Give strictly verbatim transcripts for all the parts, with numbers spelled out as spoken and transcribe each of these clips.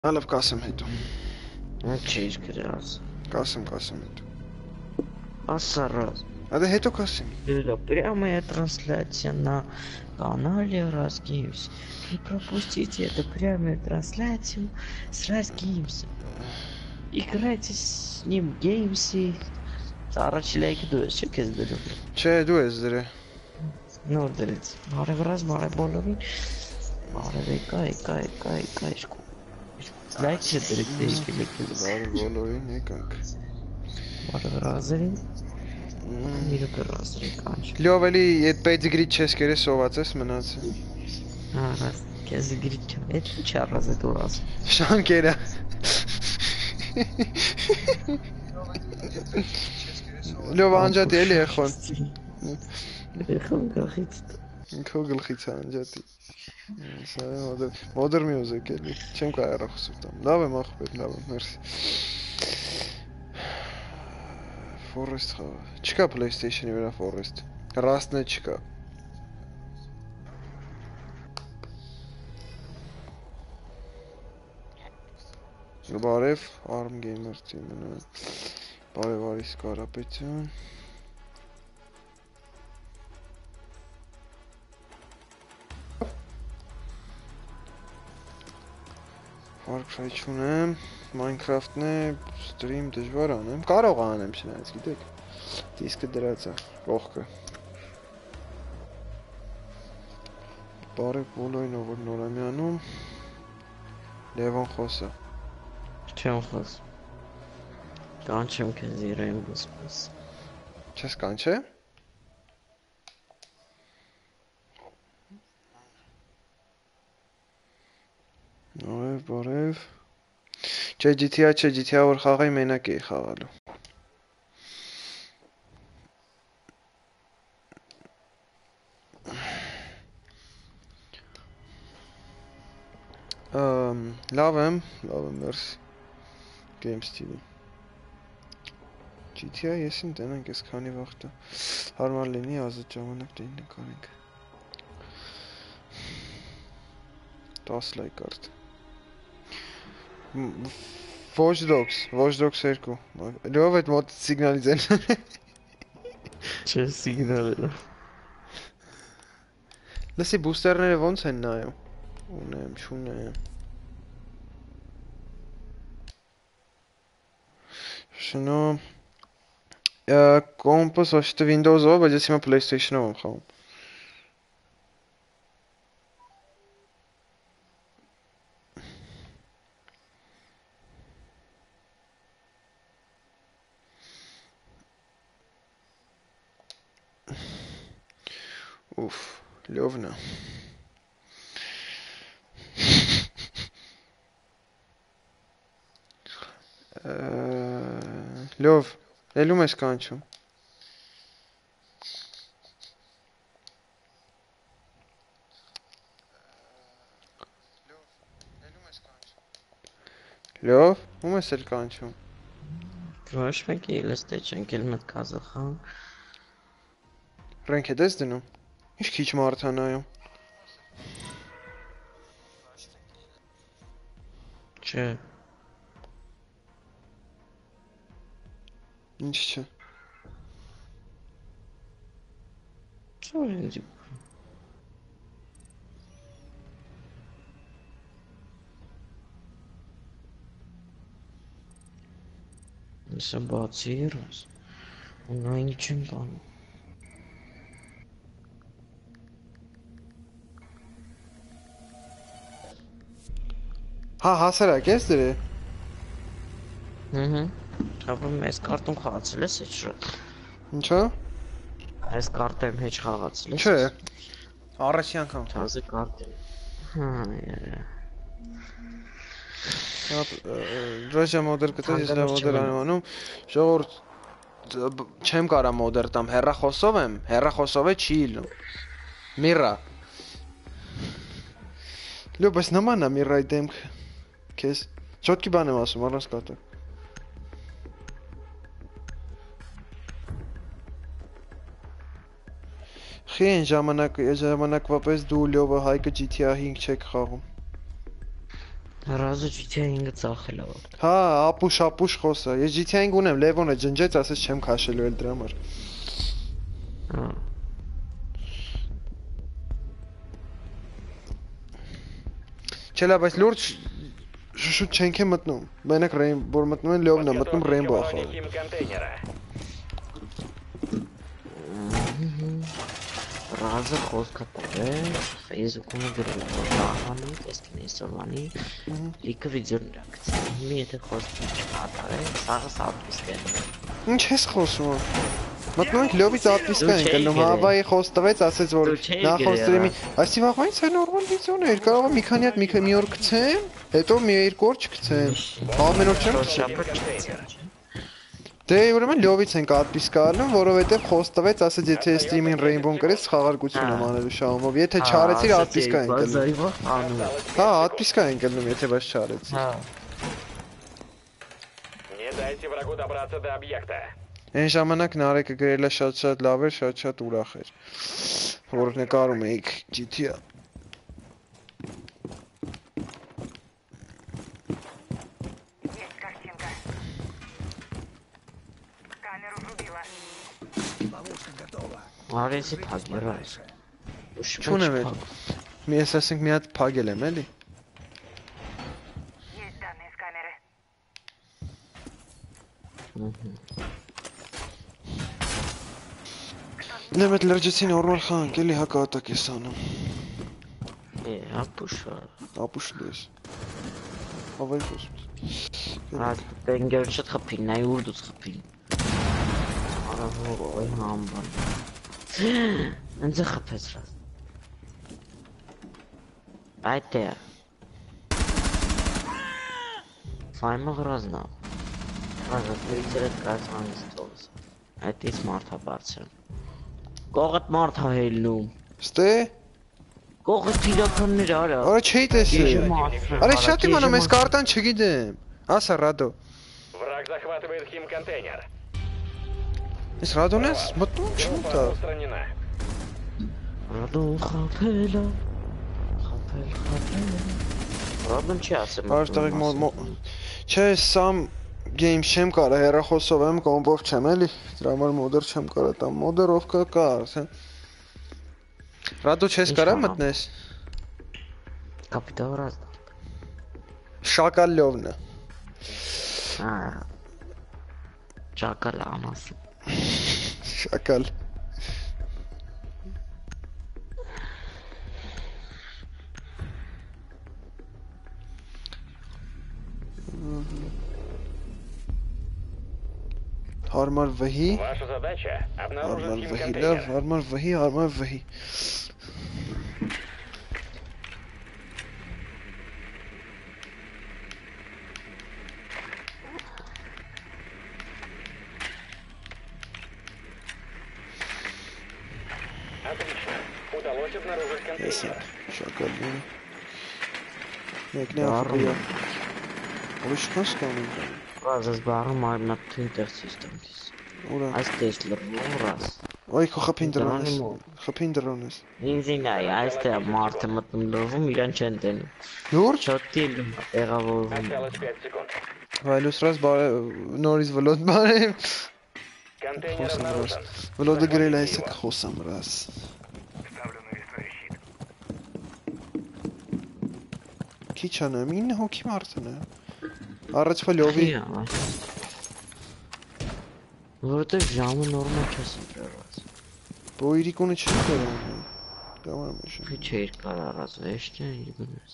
Հալով կասեմ հետո։ Չէիր գրած։ Կասեմ, կասեմ հետո։ Ասարած։ Ադե հետո կասեմ։ Это прямая трансляция на канале Разгеймс. Не пропустите эту прямую трансляцию с Разгеймс. Играйте с ним в геймсе. Առաջիլայքի դու ես, չէ՞ քեզ դրում։ Չէ, դու ես դրե։ Նոր դրեց։ Բարև ռազ, բարև բոլորին։ Բարև եկա, եկա, եկա, եկա, իշկու։ Լայք չդրեք, դեշքի լեքել։ Բարև բոլորին եկանք։ Բարև ռազերին։ Իրոք ռազերի կանչ։ Լավ էլի այդ պեդիգրիդ չես կերե սոված ես մնացել։ Հա, ռազ, քեզ գրիչ չեմ, այդ ինչ առազ է դու ռազ։ Շանկերա։ Լավ անջատի էլի ეხոն։ Ეხոն գախից։ Քո գլխից անջատի։ Սա մոդեր մոդեր մյուզիկ էլի։ Չեմ կարա խոսում։ Լավ եմ ախպեր, լավ եմ, մերսի։ Forest խաղ։ Չկա PlayStation-ի վրա Forest։ Rust-ն չկա։ Բարև, Arm Gamer team-ը։ Բարև Արիս Կարապետյան։ Far Cry չունեմ, Minecraft-ն է, stream դժվար անեմ, կարող անեմ չնայած, գիտեք, դիսկը դրած է, կողքը։ Բարև բոլորին, ով որ նոր եմ անում, Լևոն խոսա։ Չեմ խոս։ Կանչեմ քեզ իրեն բուսպես։ Չես կանչե։ Բարև, բարև։ Չէ, G T A չէ, G T A որ խաղայի մենակ էի խաղալու։ Ամ, լավ եմ, լավ եմ, մերսի։ Games T V։ G T A եսին տենանք ես քանի վաղտը հարմար լինի ազատ ժամանակ դին նկարենք։ դես լայք արդ։ Watch Dogs, Watch Dogs two։ Լավ այդ մոտ սիգնալից են։ Չէ սիգնալը։ Լսի բուստերները ոնց են նայում։ Ունեմ, չունեմ։ Շնո կոմպոս ոչտը Windows-ով, բայց ես հիմա PlayStation-ով եմ խաղում։ Ուֆ, լովն է։ Լով, ելում ես կանչում։ Լով, ում ես էլ կանչում։ Ոչ մեկի լստե չենք էլ մտ կազախան։ Ռենք հետ ես դնում։ Ինչ քիչ մարդ է նայում։ Չէ։ Ինչ չէ։ Չէ ինձ։ Սա բացի երաս։ Ու նա ինչ եմ տանում։ Հա, հասարակ ես դրե։ Հհհ։ Ապա մեզ կարտում խաղացել ես էջ շուտ։ Ինչա։ Այս կարտեմ հեչ խաղացել ես։ Չէ։ Առաջի անգամ։ Թազը կարտեմ։ Հա, յա։ Ռոժա մոդեր կտես, ես լավ մոդեր եմ անում, ժողովուրդ չեմ կարա մոդեր տամ, հեռախոսով եմ, հեռախոսով է չի իլում։ Միրա։ Լավ, բայց նման է Միրայի դեմքը։ Քեզ չոտքի բան եմ ասում, առանց կատը։ Խի են ժամանակ, ժամանակվա պես դու լովը Հայկը G T A five չեք խաղում։ Ռազը ջի թի ա ինքը ծախել ա։ Հա, ապուշ, ապուշ խոսա։ Ես G T A-ին ունեմ, Լևոնը ջնջեց, ասես չեմ քաշելու էլ դրա համար։ Հա։ Չելա, բայց լուրջ շուտ չենք է մտնում։ Մենակ ռեյն, որ մտնում են լյովն է, մտնում ռեյնբո ա խաղում։ Ռազը խոսքը տվել, Facebook-ում գրել, որ դահանի, տեսքին իսորվանի, լիքը վիդեոն իրակցել։ Մի եթե խոսքը չկատարել, սաղը սատվիսկ է։ Ինչ ես խոսում։ Մտնում ենք լյովից ատվիսկա ենք գնում, հավայի խոս տվեց, ասեց որ նախորդ ստրիմի, այսի վաղվանից է նորմալ վիդեոներ, կարող է մի քանի հատ մի օր գցեմ, հետո մի երկու օր չգցեմ։ Ամեն օր չեմ գցում։ Դե ուրեմն լյովից ենք ատվիսկա անում, որովհետև խոս տվեց, ասեց եթե ստրիմին ռեյնբոն կրեց, խաղարկություն եմ անելու շահումով, եթե չարեցիր ատվիսկա ենք գնում։ Հա, ատվիսկա ենք գնում, եթե բայց չարեցիր։ Հա։ Не дайте врагу добраться до объекта. Այն ժամանակ Նարեկը գրել է շատ-շատ լավ էր, շատ-շատ ուրախ էր, որ նկարում էիք G T A։ Արեցի փակերած։ Չունեմ էլ։ Մի ես ասենք մի հատ փագել եմ էլի։ Есть данные с камеры. Նեմ էտ լրջեցի նորմալ խանք, էլի հակատակ ես անում։ Է, ապուշա։ Ապուշ դես։ Հավայի խոսում։ Հա, դենգեր չտ խփին, նայ ուրդուց խփին։ Արա հոր, ոյ համբան։ Ընձը խփեց ռազ։ Այդ է։ Ֆայմը գրազնա։ Ռազը ֆրիցերը կացանից տողս։ Այդ ის մարդա բարձր։ Կողդ մարդա հելնում։ Ստե։ Կողդ իրականներ արա։ Արա չէի տեսել։ Արա շատ իմանամ ես կարտան չգիտեմ։ Ասա Ռադո։ Враг захватывает химконтейнер. Ես Ռադոն ես մտնում չեմ տա։ Устранена. Ռադոն խափել է։ Խափել, խափել։ Ռադոն չի ասեմ։ Արստեղիկ մո Չէ, սամ game չեմ կարա հեռախոսով եմ, կոմպով չեմ էլի։ Դրա համար մոդեր չեմ կարա տամ։ Մոդերով կա կա, ասեմ։ Ռադո չես կարա մտնես։ Կապիտալ ռազ։ Շակալյովն է։ Հա։ Ճակալ անաս։ Շակալ։ Հարմար վհի, Ваша задача обнаружить հարմար վհի, լավ, химконтейнер. հարմար վհի, հարմար վհի։ Отлично. Удалось обнаружить Ես контейнер. շակալն։ Մեկն է ապրիա։ Ուրիշ քաշ կանեմ։ Ռազս բառը մարմնաթին տերցից տանքիս։ Ուրա։ Այս տեսլր ռազ։ Ոյ քո խփին դրոն ես։ Խփին դրոն ես։ Ինձին այ այստեղ մարդը մտնում լովում իրան չեն տենում։ Լուրջ։ Չոտի տեղավորվում։ Осталось пять секунд. Վայլուս ռաս նորից վլոդ բարեմ։ Контейнер обнаружен. Վլոդը գրել է այսա կխոսամ ռաս։ Քիչ անեմ, ինը հոգի մարդն է։ Առաջվա լյովի։ Որտեղ ժամը նորմալ չես ընտրած։ Բոյրիկոնը չի դրում։ Դամարը միշտ։ Քիչ էր կարարած վեշտը իգնես։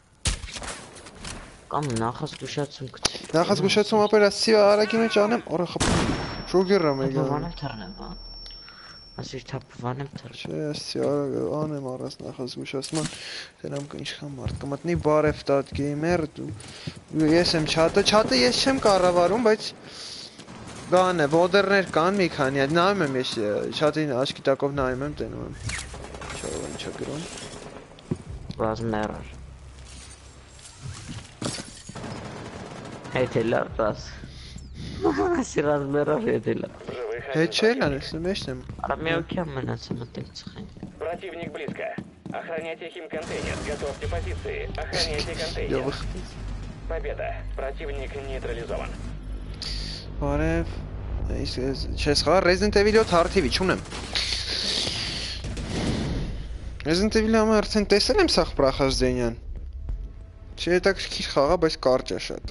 Կամ նախազգուշացում գցի։ Նախազգուշացում ապեր ասի արագի մեջ անեմ, օրա խփում։ Շոգերա մեգա։ Բանեմ թռնեմ, հա։ Ասի թափվանեմ թռ։ Չէ, ասի արագ անեմ առած նախազգուշացման։ Դրանք ինչքան մարդ կմտնի բարև տատ գեյմեր դու։ Ես եմ չաթը, չաթը ես չեմ կառավարում, բայց Կան է, ոդերներ կան մի քանի հատ, նայում եմ ես շատին աչքի տակով նայում եմ, տենում եմ Չարով ինչ է գրում Ռազմերար Հետելա ռազ Ասի ռազմերար հետելա Հետ չէ լան, ես մեջն եմ Արա մի օքի եմ մնացը մտենք ծխենք Противник близко. Охраняйте химконтейнер. Готовьте позиции. Охраняйте контейнер. Победа. Противник нейтрализован. Բարև։ Չես խաղա Resident Evil seven հարթիվի չունեմ։ Resident Evil-ը համը արդեն տեսել եմ սաղ պրախազդենյան։ Չի հետաքրքիր խաղա, բայց կարճ է շատ։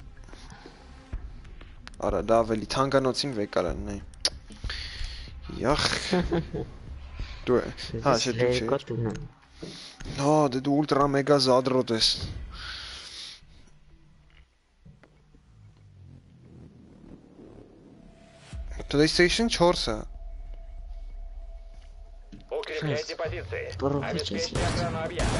Արա, դա ավելի թանկանոցին վեկարանն է։ Յախ։ Դու է։ Հա, չէ դու չէ։ Հա, դե դու ուլտրա մեգա զադրոտ ես։ PlayStation four-ը։ Укрепляйте позиции. Порвать Обеспечьте сейчас. охрану объекта.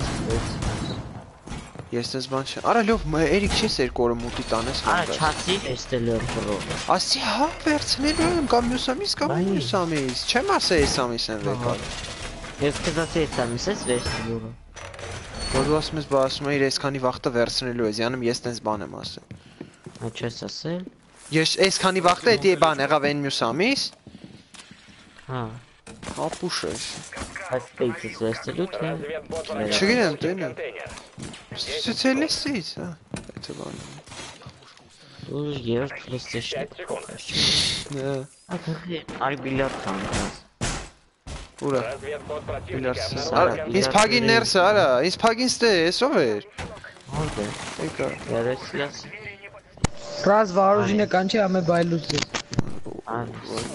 Ես դες բան չեմ։ Արա լավ, Էրիկ չես երկու օրը մուտի տանես Արա հանդես։ չասի էստելոր բրով։ Ասի հա, վերցնելու եմ կամ մյուս ամիս կամ Բայ։ մյուս ամիս։ Չեմ ասա այս ամիս են վեկալ։ Ես կզասի էս ամիս ես վերցնելորը։ Որ դու ասում ես, բա ասում ես այսքանի վաղտը վերցնելու ես, յանում ես տենց բան եմ ասել։ Ա չես ասել։ Ես այսքանի վաղտը էդի բան եղավ այն մյուս ամիս։ Հա։ Ապուշ է։ Այդ պեյցից վերցնելու թե։ Разведбот Չգիտեմ, противника. տենը։ Контейнер. Սոցիալիստից, հա։ Այդ բան։ Ու երբ PlayStation Пять секунд. Հա։ Ահա, արի բիլիարդ կանգնած։ Ուրա։ Разведбот противника. Բիլարս։ обнаружен Արա, контейнер. ինձ փագին ներս արա, ինձ փագին ստե, էսով էր։ Որտե։ Եկա։ Երեսլաս։ Ռազ վարուժինը կանչի ամե բայլուց ես։ Ան։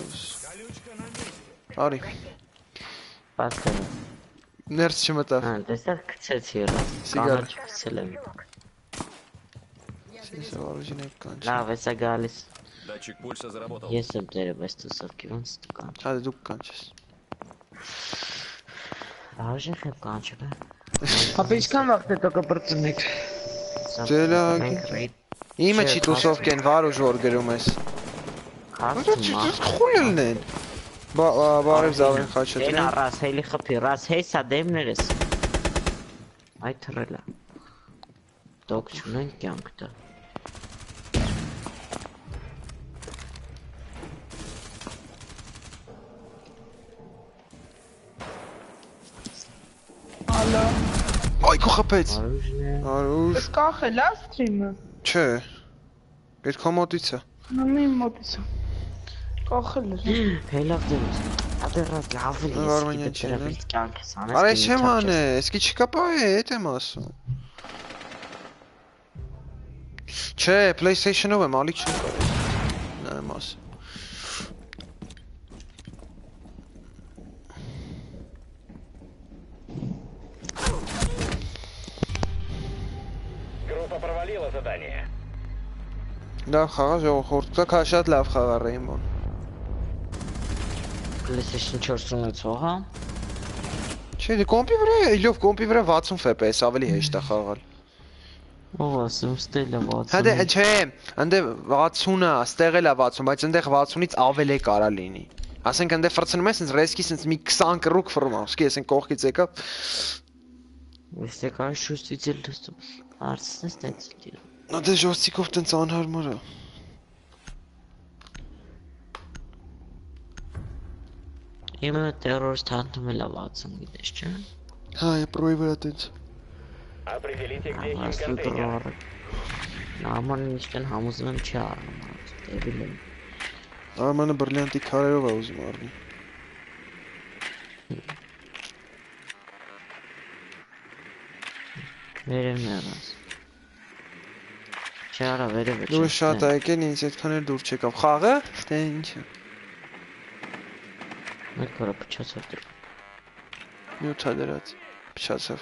Արի։ Պաստերը։ Ներս չմտավ։ Ան, դեսար գցեցի ռազ։ Սիգար։ Կանաչ գցել եմ։ Ես օրիջին եք կանչ։ Լավ, էսա գալիս։ Датчик пульса заработал. Ես եմ դերև այս տուսովքի ոնց տկան։ Հա դուք կանչես։ Արժե խებ կանչը։ Ապա ինչքան վաղ հետո կպրծնեք։ Ձելակի։ Իմը չի տուսովք են վարուժ որ գրում ես։ Քաշտը։ Դուք խուլելն են։ Բա բարև զավեն խաչը Դեն դրեն։ առաս հելի խփի, ռաս հեսա դեմներս։ Այ թռելա։ Դոք չունեն կյանքտը։ Ալո։ Այ քո խփեց։ Արուժն է։ Արուժ։ Ես կախել է սթրիմը։ Չէ։ Այդ քո մոտից է։ Նամի մոտից։ Կախել է։ Հելավ դեմս։ Ադերա գավի։ Արմենիա չի, Դրա ναι. բիտ կյանքս անես։ Արա չեմ հանե, էսկի չկա պայ է, էդ եմ ասում։ Չէ, PlayStation-ով եմ, ալիք չեմ կարել։ Նա եմ ասում։ Группа провалила задание. Լավ խաղա ժողովուրդ, դա շատ լավ խաղա Rainbow։ PlayStation four ունեցող, հա։ Չէ, դե կոմպի վրա է, իլով կոմպի վրա sixty F P S ավելի հեշտ է խաղալ։ Ո՞վ ասում ստելը վաթսուն։ Հա դե չէ, անդե sixty-ը, ստեղ էլ է sixty, բայց այնտեղ sixty-ից ավել է կարա լինի։ Ասենք այնտեղ ֆրցնում ես, ինձ ռեսկի ինձ մի twenty կռուկ ֆռում, ասկի ես այն կողքից եկա։ Este ca șustiți el destul. Ars este țel. Նա դե ժոստիկով տենց անհարմար է։ Իմը terrorist հանդում էլ ավացում գիտես չէ։ Հա, է պրոյի վրա տենց։ Определите, где Ասու химконтейнер. դրորը։ Նաման ինչքան համոզում եմ չի առնում։ Դեբիլ եմ։ Արմանը բրլյանտի քարերով է ուզում առնի։ Վերև ներած։ Չարա վերև է։ Դու շատ է եկել, ինձ այդքան էլ դուր չեկավ։ Խաղը, թե ինչ է։ Մեկ օրը փչացավ դրում։ Նյութա դրած։ Փչացավ։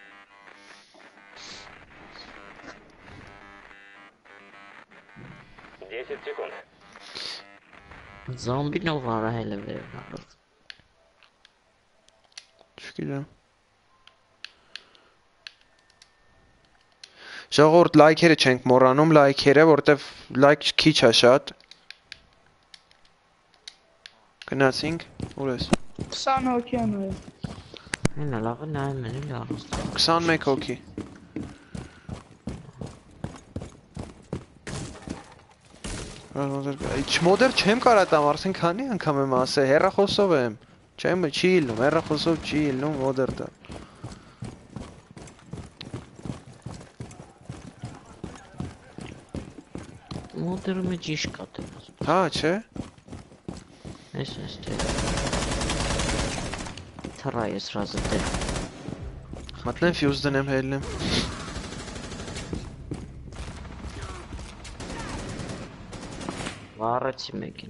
десять секунд. Զոմբինով արահել է վերև նարով։ Չգիտեմ։ Ժողովուրդ լայքերը չենք մոռանում, լայքերը, որտեվ լայք քիչ է շատ։ Գնացինք, ուր ես։ twenty հոգյան է։ Հենա լավը նայում են էլ առուստ։ twenty-one հոգի։ Չմոդեր չեմ կարա տամ, արդեն քանի անգամ եմ ասել, հեռախոսով եմ։ Չեմ չի ելնում, հեռախոսով չի ելնում մոդեր տալ։ Մոդերը մեջ իշ կա դեռ։ Հա, չէ։ Այս այս դե։ Թռայ է սրազը դե։ Մատնեմ ֆյուզ դնեմ հելնեմ։ Վառեցի մեկին։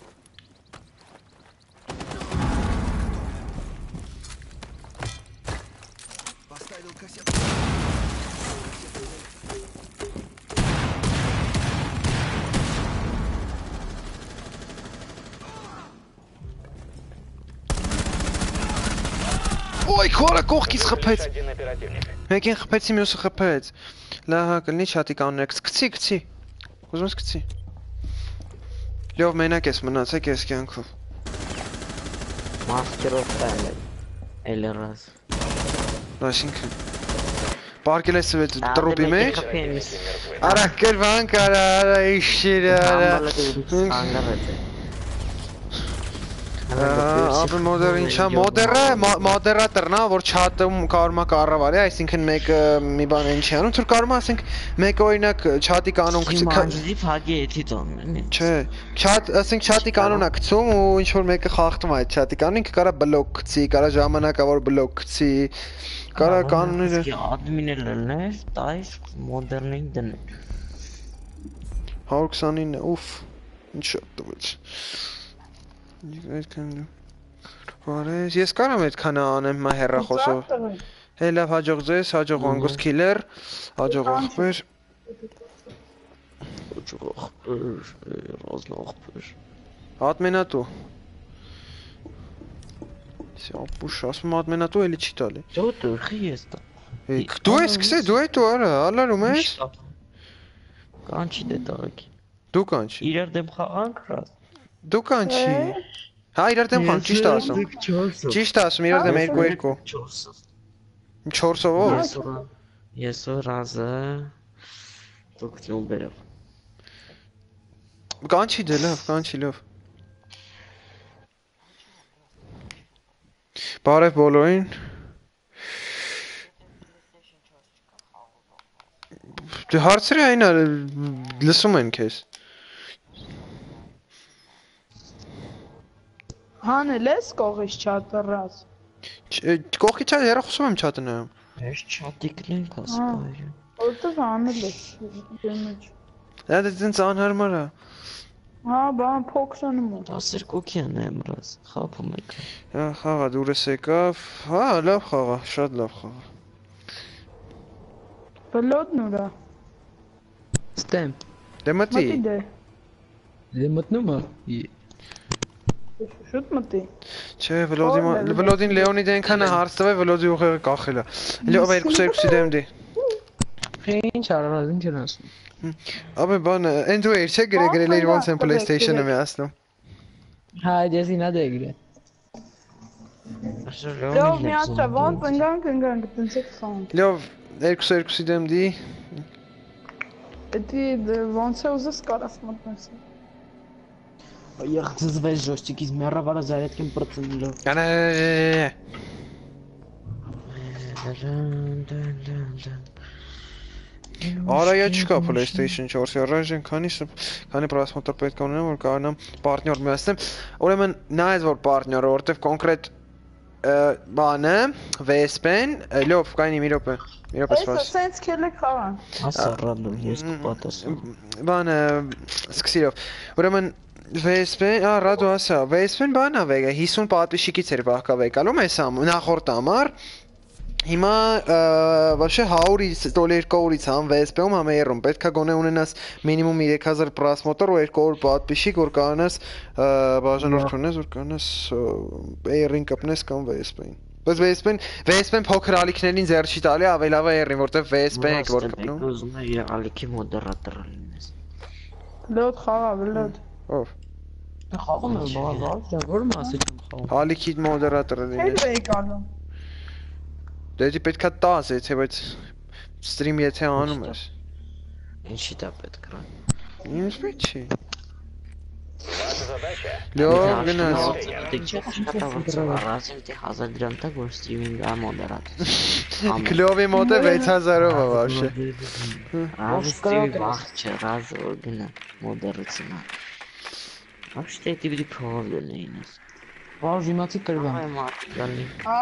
Ոյ, քորը կողքից խփեց։ Один оперативник. Մեկին խփեցի, մյուսը խփեց։ Լահա կլինի չատի կանոնեք, սկցի, կցի։ Ուզում ես կցի։ Լյով մենակ ես մնացեք ես կյանքով։ Մաստերով տայլ է։ Էլի ռազ։ Այսինքն Պարկել ես վեց տրուպի մեջ։ Мертвы. Արա կրվան կարա, արա իշիր, արա։ Անգարեց է։ Ապը մոդերը ինչա, մոդերը, մոդերատորն է, որ չատում կարում է կառավարի, այսինքն մեկը մի բան ինչի անում, թուր կարում է, ասենք մեկը օրինակ չատի կանոն Իմանջի փագի էթի տոն։ Չէ, չատ, ասենք չատի կանոն է գցում ու ինչ որ մեկը խախտում է այդ չատի կանոնը, ինքը կարա բլոկ գցի, կարա ժամանակավոր բլոկ գցի, կարա կանոնները Ադմինել լներ, տայս մոդերնին դնել։ հարյուր քսանինը, ուֆ, ինչ շատ տվեց։ Այդքան Բարես, ես կարամ այդքանը անեմ մա հեռախոսով։ Հելավ հաջող ձեզ, հաջող անգուստ քիլեր, հաջող աղբեր։ Հաջող աղբեր, ռազն աղբեր։ Ադմենատու։ Սյապուշ, ասում ադմենատու էլի չի տալի։ Դու դուրխի ես տա։ Դու ես սկսե, դու այդ ու արա, ալարում ես։ Կանչի դե տաղեքի։ Դու կանչի։ Իրար դեմ խաղանք ռազ։ Դու կանչի։ Հա, իրար դեմ խան, ճիշտ ասում։ Ճիշտ ասում, իրար դեմ երկու երկու։ Չորսով ով։ Ես ու ռազը դուք նու բերավ։ Կանչի դե լավ, կանչի լավ։ Բարև բոլորին։ Դե հարցրի այն է, լսում են քեզ։ Հանել ես կողից չատը ռազ։ Կողքի չա հեռախոսում եմ չատը նայում։ Ես չատիկն ենք ասպայր։ Որտեղ հանել ես դեմիջ։ Դա դե դենց անհարմար է։ Հա, բան փոքրանում է։ տասներկու կյան եմ ռազ, խապում եք։ Հա, խաղա դուրս եկավ։ Հա, լավ խաղա, շատ լավ խաղա։ Բլոդն ուրա։ Ստեմ։ Դե մտի։ Մտի դե։ Դե մտնում է։ Շուտ մտի։ Չէ, Վլոդի Վլոդին Լեոնիդ այնքան է հարց տվել, Վլոդի ուղեղը կախել է։ Լավ, երկուսը երկուսի դեմ դի։ Ինչ արարած, ինչ են ասում։ Ապա բան, այն դու էր չէ գրե գրել էր ոնց են PlayStation-ը միացնում։ Հա, ես ինա դեգրե։ Լավ, միացրա, ոնց ընկանք, ընկանք, տենց եք խան։ Լավ, երկուսը երկուսի դեմ դի։ Էդի ոնց է ուզես կարաս մտնես։ Я звез жёстик из мирового зарядки процентов. Կանա։ Արա я չկա PlayStation չորսի առայժմ քանի քանի պրասմոտոր պետք է ունենամ որ կարողանամ պարտներ միացնեմ ուրեմն նայես որ պարտները որտեվ կոնկրետ բանը V S P-ն լավ կայնի մի րոպե մի րոպե Այս սպաս սենց քելեք խաղան։ Ասա ռանդոմ ես կպատաս։ բանը սկսիրով ուրեմն V S P, ա ռադո ասա V S P-ն բանա վեգա հիսուն պատվիշիկից էր վահկավեկալում այս ամ նախորդ ամառ Հիմա вообще հարյուր դոլարից համ V S P-ում համ երում պետքա գոնե ունենաս մինիմում երեք հազար պրասմոտոր ու երկու օր պատվիշիկ որ կանաս բաժանորդ ունես որ կանաս Air-ին կպնես կամ V S P-ին Բայց V S P-ն V S P-ն փոքր ալիքներին ձեռ չի տալի ավելավա Air-ին որտեվ V S P-ն եք որ կպնում Ուզում եմ ալիքի մոդերատոր լինես։ Լոդ խաղա, լոդ։ Ով Խաղում եմ բաղալ, որ մասը չեմ խաղում։ Ալիքի մոդերատորը լինես Հետ էի կանում։ Դե դի պետքա տաս եթե բայց ստրիմ եթե անում ես Ինչի դա պետք է։ Ինձ պետք չի Ваша задача Լյով գնաց։ Ты че աշխատավարձով առանցին դե հազար դրամ տակ որ սթրիմինգ ա մոդերատ։ Քլովի մոտը վեց հազարով է вообще։ Ռազ սթրիմի բախչը, ռազ օրգնա մոդերացինա։ Вообще ты бери правильно ինես։ Վարուժ իմացի կրվան։ Այ մարտիկալի։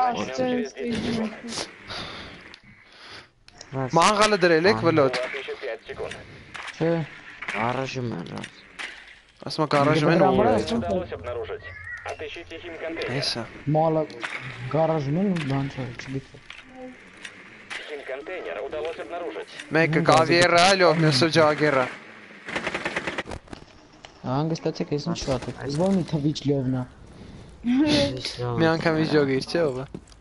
Մանգալը դրել եք վլոտ։ у вас еще пять секунд. Չէ։ Առաժում են ռազ։ Ասում ա գարաժում են ու։ Удалось обнаружить. Отыщите химконтейнер. Էսա։ Մալը գարաժում են ու բան չէ, չգիտեմ։ Химконтейнер удалось обнаружить. Մեկը կավիերա, լյով մյուսը ջագերա։ Հանգստացեք, ես ինչ շատ եք։ Զբոն մի թվիչ լյովնա։ Մի անգամ իջոգիր, չէ՞ ով։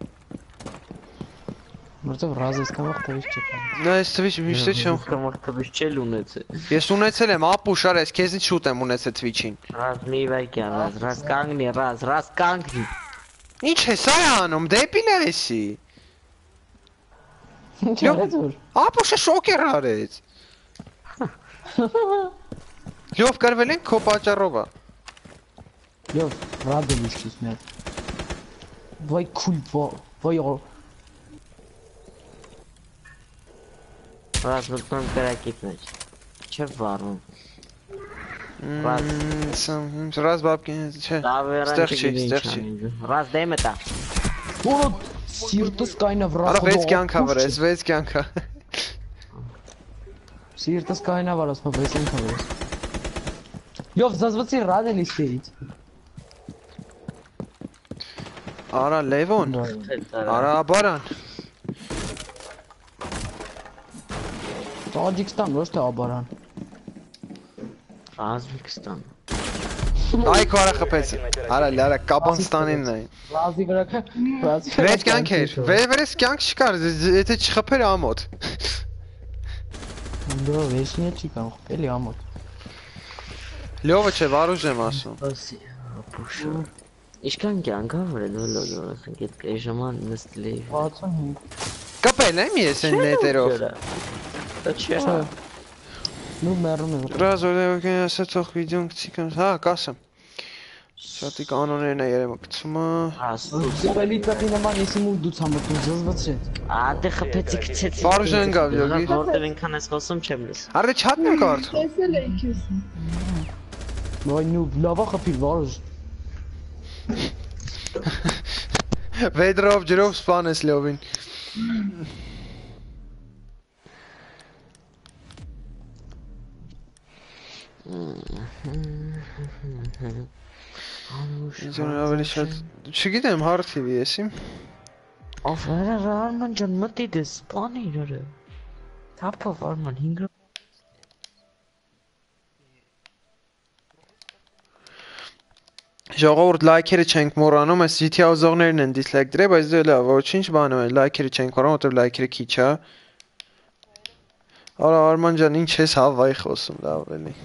Որտեվ ռազ ես կամ թվիչ չեք։ Նա այս թվիչ միշտ չեմ։ Կամարտաբիշ չել ունեցել։ Ես ունեցել եմ ապուշ արես, քեզնից շուտ եմ ունեցել Twitch-ին։ Ռազ մի վայրկյան, ռազ, ռազ կանգնի, ռազ, ռազ կանգնի։ Ինչ է սա անում, դեպին է էսի։ Ինչ արեց որ։ Ապուշը շոկեր արեց։ Լյով կարվել ենք քո պատճառով է։ Լյով, ռադը լիշքիս մի հատ։ Վայ քուլ վայ օ։ Ռազ մտնում կրակիտ մեջ։ Չէ վարում։ Раз բաբկին, չէ։ Ստեղ չի, ստեղ չի։ Ռազ դեմը տա։ Որը սիրտս կայնա վրա։ Արա վեց կյանքա վրես, վեց կյանքա։ Սիրտս կայնա վրաս, մա վեց կյանքա վրաս։ Լյով, զազվացի ռադը լիշքերից։ Արա Լևոն, արա Աբարան։ Տաջիկստան, ոչ թե Աբարան։ Ռազմիկստան։ Այ քո արա խփեց։ Արա լարա Կաբանստանինն է։ Ռազի վրակը, ռազի։ Վեց կյանք էր։ Վերես կյանք չկար, եթե չխփեր ամոթ։ Դո վեսնի չի կամ խփելի ամոթ։ Լյովը չէ, վարուժ եմ ասում։ Ասի, ապուշը։ Իշքան կյանք ա վրել վլոդը, ասենք այդ կեժաման նստել էի։ վաթսունհինգ։ Կապել եմ ես այն նետերով։ Դա չէ։ Նու մեռում եմ։ Ռազոլեոքեն ասա թող վիդեոն գցի կամ, հա, կասեմ։ Շատի կանոներն է երեմը գցումը։ Ասում։ Սիրելի տղի նման ես իմ ու դու ցամտում զզվացրեց։ Ադե խփեցի քցեցի։ Վարուժ են գավ յոգի։ Որտեղ ինքան ես խոսում չեմ լս։ Արե չհատնեմ կարդ։ Տեսել էի քեզ։ Ոյ նու լավա խփի վարուժ։ Վեդրով ջրով սպանես լյովին։ Ինձ ավելի շատ չգիտեմ հարթիվի եսի։ Ավերա Արման ջան մտի դες սպանի իրը։ Թափով Արման հինգ Ժողովուրդ լայքերը չենք մոռանում, այս G T A ուզողներն են դիսլայք դրել, բայց դե լավ, ոչինչ բանում են, լայքերը չենք մոռանում, որտեղ լայքերը քիչ է։ Արա Արման ջան, ինչ ես հավայ խոսում, լավ էլի։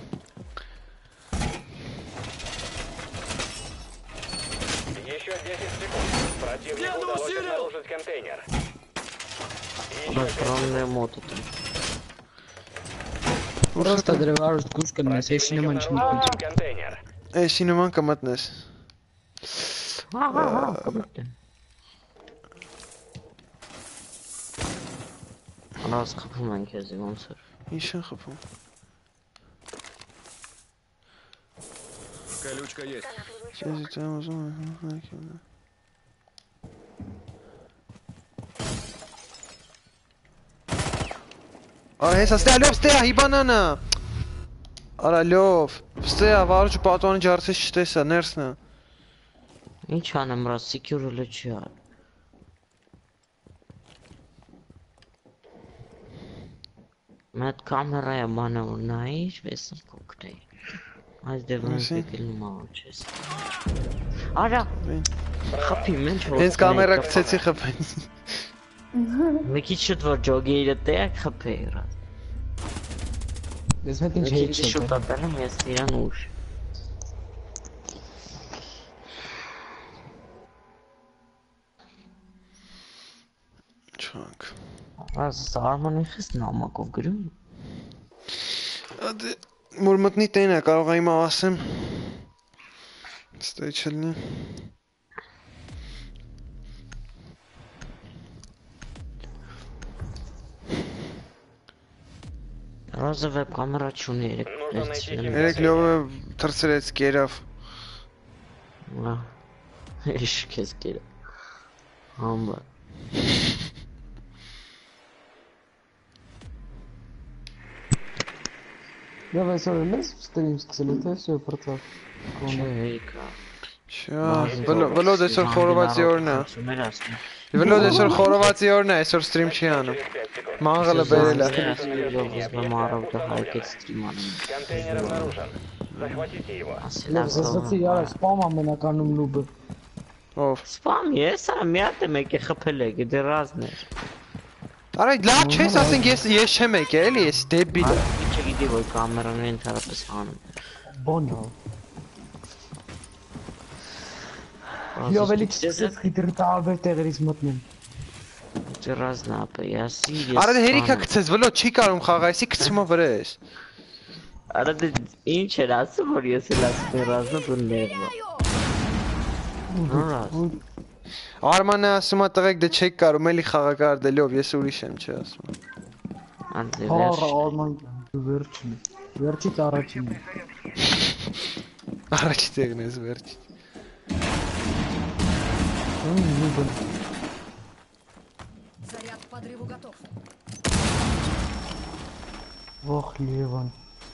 Еще десять секунд. Противнику удалось обнаружить контейнер. Բացրանն է մոտը։ Просто դրե վարուժ գուշ կնես, ես նման չեմ Обнаружен կոչ։ контейнер. Էսի նման կմտնես։ Հա հա հա կմտեմ։ Անաս խփում են քեզ ոնց է։ Ինչ են խփում։ Колючка есть. Չեզի դեմ ուզում եմ։ Արա հեսա ստեա լյով ստեա հիբանանա։ Արա լյով ստեա վարուջը պատվանի ջարդես չտեսա ներսնա։ Ինչ անեմ ռաս սեկյուրը չի ա։ Մետ կամերա է բանը որ նայիշ վեսն կոկրեի։ Այս դևնս եկելում ա չես։ Արա խփի մենչ որ։ Հենց կամերա գցեցի խփեն։ Մեկի շուտ որ ջոգեիրը տեակ խփե իրա։ Դες մետ ինչ Մեկի հետ շուտ ապելեմ ես իրան ուշ։ Չանք։ Այս Արմանի խես նամակով գրում։ Ադե մոր մտնի տենա կարող եմ ասեմ։ Stay chilling. Roză web kamera çuni. Երեք լովը թրցրեց գերավ։ Իş kes geri. Hamba. Давай, sorry, let's stream սկսել է, թե все, պրծավ։ Չեյկա։ Շա, վլոդ այսօր խորովածի օրն է։ Վլոդ այսօր խորովածի օրն է, այսօր ստրիմ չի անում։ Մանգալը բերել է։ Контейнер обнаружен. Захватите его. Լավ, զսվեցի, յարա, սպամ ամենականում նուբը։ Ով։ Spam ես արա մի հատ եմ եկե խփել է, գիտե ռազներ։ Արա լավ չես ասենք ես ես չեմ եկել, էլի ես դեբիլ։ Չգիտի որ կամերան ընդհանրապես հանում։ Բոնո։ Լավ, էլի չսկսեց խիտրի տարբեր տեղերից մտնեմ։ Ռազնա ապը, ясի ես։ Արա դե հերիքա գցես, վլոդ չի կարում խաղա, այսի գցումա վրա ես։ Արա դե ինչ էր ասում որ ես էլ ասում եմ ռազնա դու ներվա։ Ռազ։ Արմանը ասում է տղեկ դե չեք կարում էլի խաղակարդելով, ես ուրիշ եմ չի ասում։ Անտե Հա, վերջ։ Արման, վերջին։ Վերջից առաջինն է։ Առաջ տեղն ես վերջ։ Նուբը։ Заряд к подрыву готов. Ох, Լևան։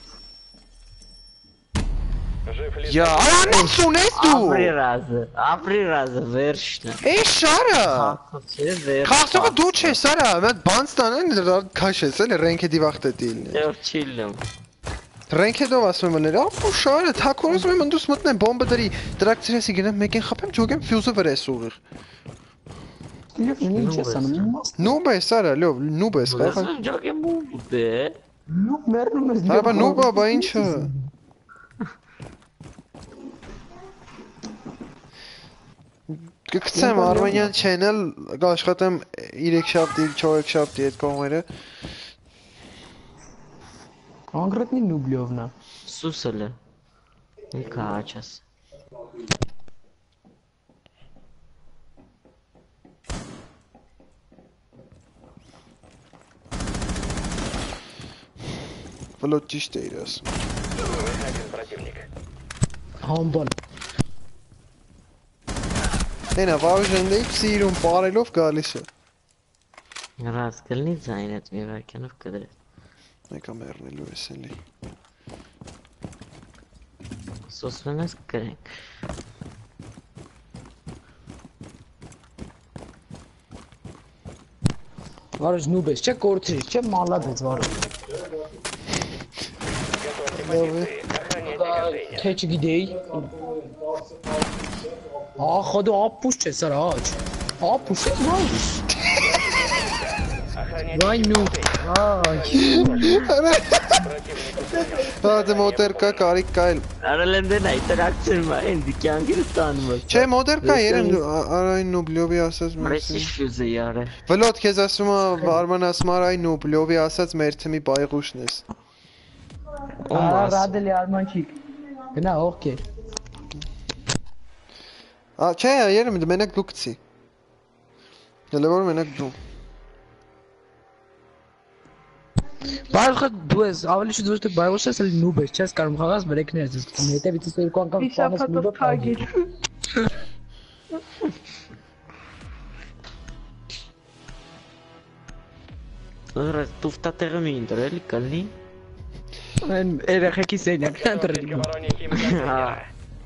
Жив ли? Յա, արանից ունես դու։ Ապրի ռազը, ապրի ռազը վերջն է։ Էй շարա։ Չէ վերջ։ Խաղսողը դու չես, արա, մատ բանց տանեն քաշես, էլի ռենքեդի վախտը դիլն։ Դեռ չիլում։ Ռենքեդով ասում եմ ներ, ապու շարը, թակորոս եմ ընդուս մտնեմ բոմբը դրի, տրակցրեսի գնամ մեկին խփեմ, ջոգեմ ֆյուզը վրա ես ուղիղ։ Եվ ինչ ես անում, իմաստ։ Նուբ ես, արա, լավ, նուբ ես, խաղա։ Ասում ջոգեմ ու դե։ Նուբ մերնում ես։ Հա, բա նուբա, բա ինչը։ Կգցեմ Armenian channel, կաշխատեմ երեք շաբթի, չորս շաբթի այդ կողմերը։ Կոնկրետնի նուբլյովն է։ Սուսելը։ Ինքա աչաս։ Վլոդ ճիշտ է իր ասում։ Один противник. Համբալ։ Այնա վարժենդեի սիրում պարելով գալիս է։ Ռազ կլնի ձայնդ մի վարքանով կդրել։ Մեկա մեռնելու ես էլի։ Սոսվեն ես կրենք։ Վարժ նուբ ես, չէ կորցրի, չէ մալադ ես վարժ։ Թե չգիտեի։ Ախա դու ապուշ չես արա աչ։ Ապուշ ես վարժ։ Վայ նուբ, վայ։ Հա դե մոտեր կա, կարիք կա էլ։ Արել եմ դեն այտերակցիոն մա ինձ կյանքից ստանում ես։ Չէ մոտեր կա, երեմ արայն նուբլյովի ասած մեր։ Մեսի ֆյուզը յարը։ Վլոդ քեզ ասում է Արման ասում արայն նուբլյովի ասած մեր թիմի բայղուշն ես։ Արա ռադելի արմանչիկ։ Գնա օքեյ։ Ա չէ, երեմ մենակ դու գցի։ Դե որ մենակ դու։ Բարխը դու ես, ավելի շուտ ոչ թե բայոս ես, էլի նուբ ես, չես կարող խաղաս բրեքներս ես գցում, հետևից ես երկու անգամ սպանես նուբը փագիր։ Ռազ տուֆտատեղը մի ինտրել կլնի։ Այն երեխեքի սենյակն ընտրել։ Воронье химконтейнера.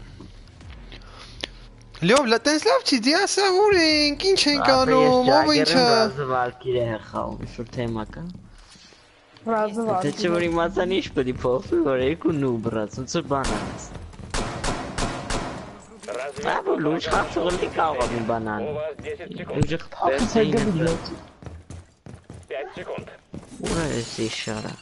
Լավ, լատենց լավ չի, դի ասա ուր ենք, ինչ ենք անում, ով ինչա։ Ռազը վարկիր է խաղում, շուտ թեմա կա։ Разы Դե չէ որ իմացան ինչ պետք է փոխվի, որ երկու նուբ ռազ, ոնց որ բան անես։ Աբո լուջ խաղցողը լի կարող է մի բան У անի։ вас десять секунд. Լուջը խփեցին։ пять секунд. Ուրա էս իշարա։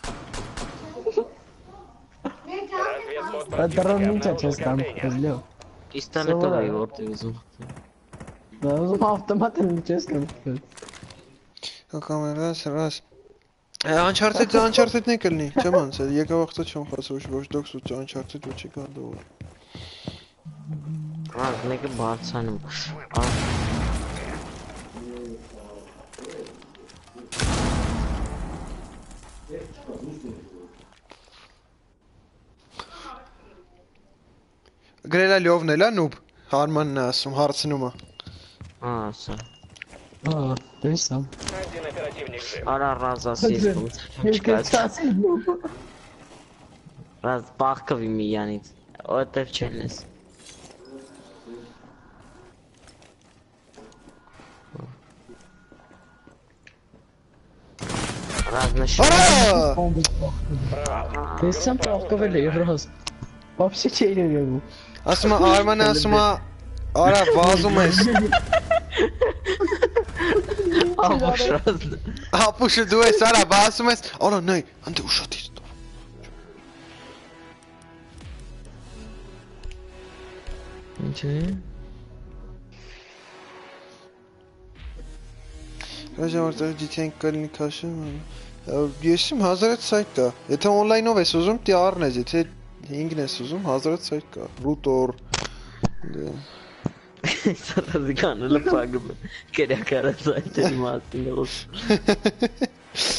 Разведход Դրան ինչ противника չես обнаружил կարող, контейнер. լավ։ Պիստոլետով էի որտեղ ուզում։ Դա ուզում ավտոմատը չես կարող։ Կամերաս, ռաս։ Uncharted, Uncharted-ն է կլնի, չեմ անցել, եկավ աղթա չեմ խասը, ոչ ոչ դոքս ու Uncharted ու չի գանդով։ Ռազ մեկը բարձանում։ Գրելա լյովն էլա նուբ, Արմանն է ասում, հարցնում է։ Ասա։ Ահա, տեսա։ Один оперативник жив. Արա Ռազ ասի ես։ Ռազ բախկվի մի յանից։ Որտեվ չելես։ Ռազ նշում։ Արա! Տեսամ փոխկվել է Ռոզ։ Вообще չէի ներում։ Ասում է Արմանը ասում է արա վազում ես։ Ապուշ Ռազ։ Ապուշը դու ես արա վազում ես։ Արա նայ, անտե ուշադիր։ Ինչ է։ Հաջորդ դիտենք կլինի քաշը։ Եսիմ հազարդ сайт կա։ Եթե on-line-ով ես ուզում, դի առնես, եթե հինգն ես ուզում, հազարդ сайт կա։ Router։ Սարազի կանելը պագում է։ Կերակարա сайտերի մասին է խոսում։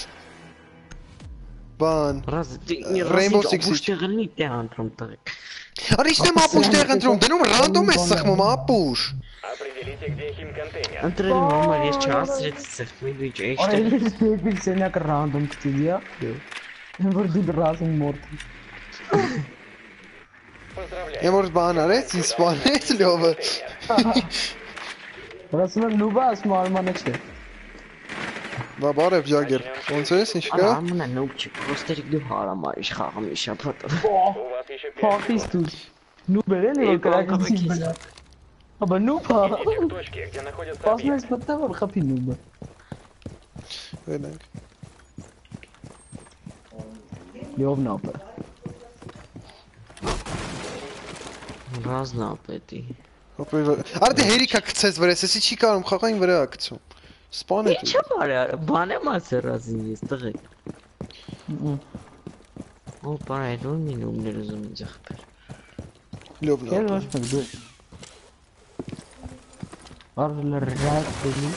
Բան։ Ռազ, Rainbow Six-ի ուշտեղնի տեղ ընտրում տղեկ։ Արա իստեմ ապուշ տեղ ընտրում, դնում ռանդոմ ես սխմում ապուշ։ Определите, где химконтейнер. Ընտրելու համար ես չհասրեցի սխմի բիչ Արա էշտեղ։ ես դեպի սենյակը ռանդոմ կտիդիա։ Որ դու ռազին մորթ։ Поздравляю. Եմ որ բան արեց, ինձ սպանեց լյովը։ Ռասմը նուբա ասում Արմանը չէ։ Բա բարև ջագեր, ոնց ես, ինչ կա։ Ամենա նուբ չի, պրոստերիկ դու հարամար իշ խաղում իշա պոտը։ У вас еще пять Փախիս դու։ Նուբեր էլի որ կրակից բնա։ Աբա նուբա։ Идите к точке, где находится Պասնես объект. մտա որ խփի նուբը։ Վերնանք։ Լյովն ապը։ Ռազնա պետի։ Արա դե հերիքա գցես վրես, էսի չի կարում խաղային վրա գցում։ Սպան է Ինչա բարի արա, բան եմ ասել Ռազին ես տղեկ։ Օ, բարի դու մին ումներ ուզում ինձ խփեր։ լյովն Քեր է։ ոչ մեկ դու։ Արլը ռաս դի։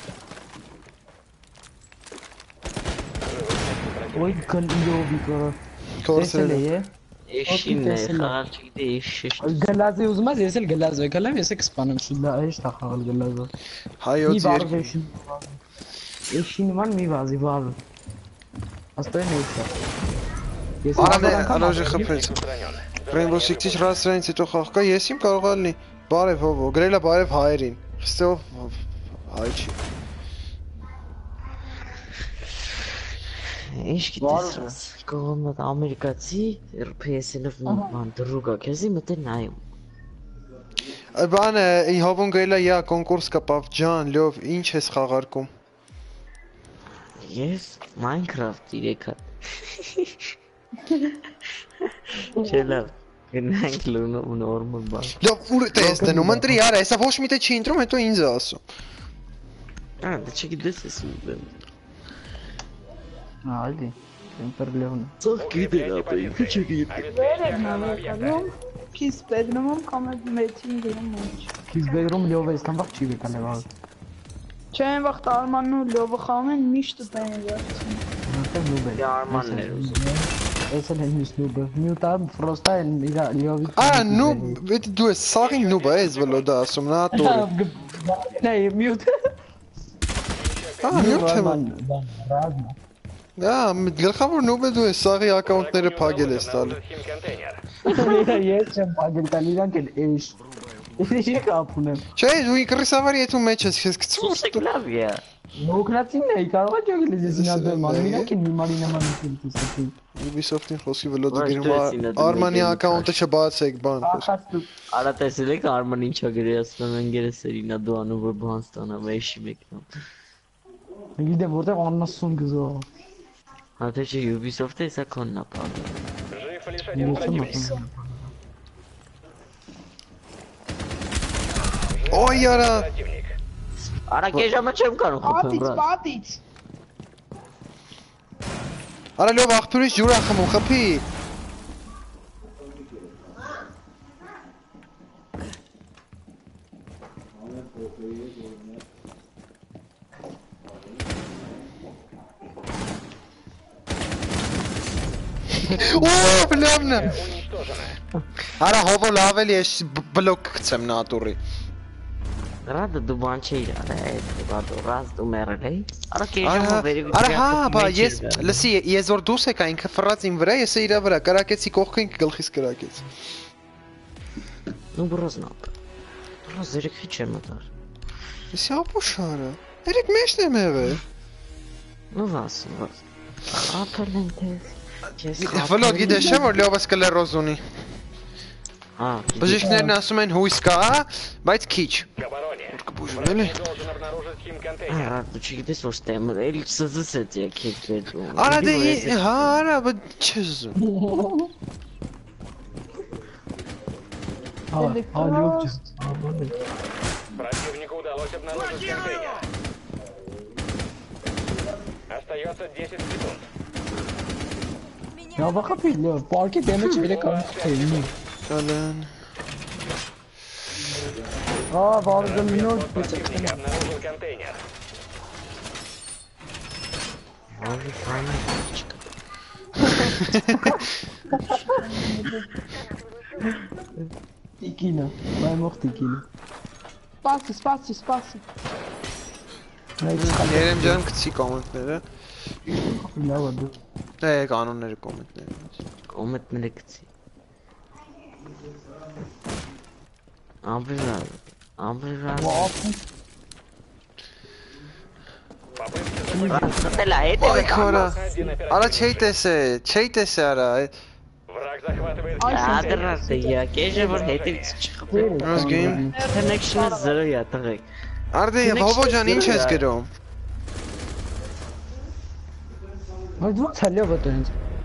Ոյ կլյովի կորը։ Կորսել է։ է։ Էշին է, խաղալ չգիտե էշիշ։ Գլազի ուզում ես ես էլ գլազը գալեմ ես եք սպանում շուտա էշ տա խաղալ գլազը։ Հայոց երկու։ Էշի նման մի վազի վալ։ Աստոյն էշա։ Արա արաժը խփեց։ Rainbow Six-ի ռաս սրանից հետո խաղ կա, ես իմ կարող ալնի։ Բարև հովո, գրելա բարև հայերին։ Խստեով հայ չի։ Ինչ գիտես Ռազ, կողմդ ամերիկացի, P S N-ով ման դրուգա, քեզի մտե նայում։ Բանը հովուն գրելա յա կոնկուրս կա պավջան, լյով, ինչ ես խաղարկում։ Ես Minecraft երեք հատ։ Չէ լավ, գնանք լունով նորմալ բան։ Լյով ուր ես դնում, ընտրի արա, հեսա ոչ մի տե չի ընտրում, հետո ինձ է ասում։ Ա, դե չգիտես ես ուզում։ Ալի, ինտեր լևն։ Ծող գիտեր ապա, ինքը չգիտի։ Քիզ բեդրոմում կամ մեջին գերում ոչ։ Քիզ բեդրում լյովը ստան վաղ չի վեկալ լեվալ։ Չեն վաղ Արմանն ու լովը խաղում են միշտ տեն վերցին։ Նստել նուբել։ Դե Արմանն էր ուզում։ Ես էլ եմ միշտ նուբը։ Մյուտա ֆրոստա են իրա լյովի։ Ա, նուբ, վեդի դու ես սաղին նուբ ես վլոդա ասում, նա տորի։ Նայ մյուտ։ Ա, նյուբ թեմա։ Ռազմա։ Ա, գլխավոր նուբը դու ես սաղի ակաունտները փագել ես տալու։ Химконтейнер. Ես չեմ փագել տալ իրանք էլ էշ։ Էշի կապուն եմ։ Չէ, դու ինքրիսավարի հետո մեջ ես, քեզ գցում Սուսեք լավ է։ Նոկրատին է, կարող է ջոգել ես ինադեմ, իրանք են հիմարի նման ուտել։ Ubisoft-ին խոսքի վլոդը գրում Արմանի ակաունտը չբացեք, բան։ Ախաստու։ Արա տեսել եք Արման ինչա գրի ասում են գերեսերինա դու անու որ բան ստանա վեշի մեկնա։ Գիտեմ որտեղ աննասուն գզո։ Հա թե չէ Ubisoft-ը էսա քոննա պարը։ Жив лишь один противник. Օй արա։ Противник. Արա կեժամը չեմ կարող խփեմ Պատից, բրա։ պատից։ Արա լավ աղբյուրից ջուր ա խմում, խփի։ Օ, բլավնա։ Уничтожено. Արա հովո լավ էլի ես բլոկ գցեմ նատուրի։ Ռադը դու բան չէիր արել, բադո ռազ դու մերել էի։ Արա կեժամը Արա, վերի։ արա հա, բա ես լսի, ես որ դուս եկա ինքը ֆռած իմ վրա, ես իրա վրա կրակեցի կողքին գլխիս կրակեց։ Ну բրոզնա։ Բրոզ երեք քիչ եմ ատար։ Ես ապուշարը։ Երեք մեջն եմ եղել։ Ну вас, вас։ Ապելեն դες։ Վլոդ գիտես չէ որ լյովս կլերոզ ունի։ Հա։ Բժիշկներն ասում են հույս կա, բայց քիչ։ К обороне. Կբուժում էլի։ Должен обнаружить химконтейнер. Արա դու չգիտես որ ստեմ, էլի սզս է եկել դու։ Արա դե հա, արա բա չզում։ Ha, ha yok. Противнику удалось обнаружить контейнер. Остается десять секунд. Ya baka biliyor. Fark demek bile kalmış sevmiyor. Ալան։ Aa bazı minor Противник обнаружил контейнер. Abi fayna çık. Tikina. Ben mocht tikina. Սպասի, սպասի, սպասի։ Երեմ ջան գցի կոմենտները։ Լավ է դու։ Դե կանոնները կոմենտները։ Կոմենտները գցի։ Ամբրիզա, ամբրիզա։ Խտելա հետ Ոայ քորա։ Արա չէի տեսե, չէի տեսե արա։ Враг захватывает Ադրասը յա, կեժը որ հետևից չխփի։ Ազգին։ Connection-ը զրո յա տղեկ։ Արդե հովո ջան ինչ ես գրում։ Ay dur çalıyor bu dönüş.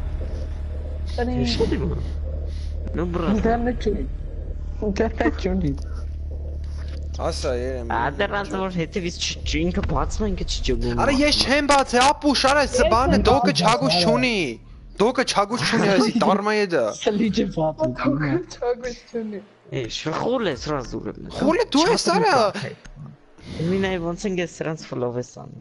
Ну брат, İnternet çöl. İnternet çöl. Ասա երեմ։ ադրասը որ հետևից չինքը բացում են քիչ ջգում։ Արա ես չեմ բացի, ապուշ, արա սբանը դոկը չագուշ չունի։ Դոկը չագուշ չունի, ասի դարմա է դա։ Salice fatı. Չագույցունի։ Է, շխուլ է սրազու։ Խուլը դու ես արա։ Մինայ ոնց են ես սրանց ֆլով ես անում։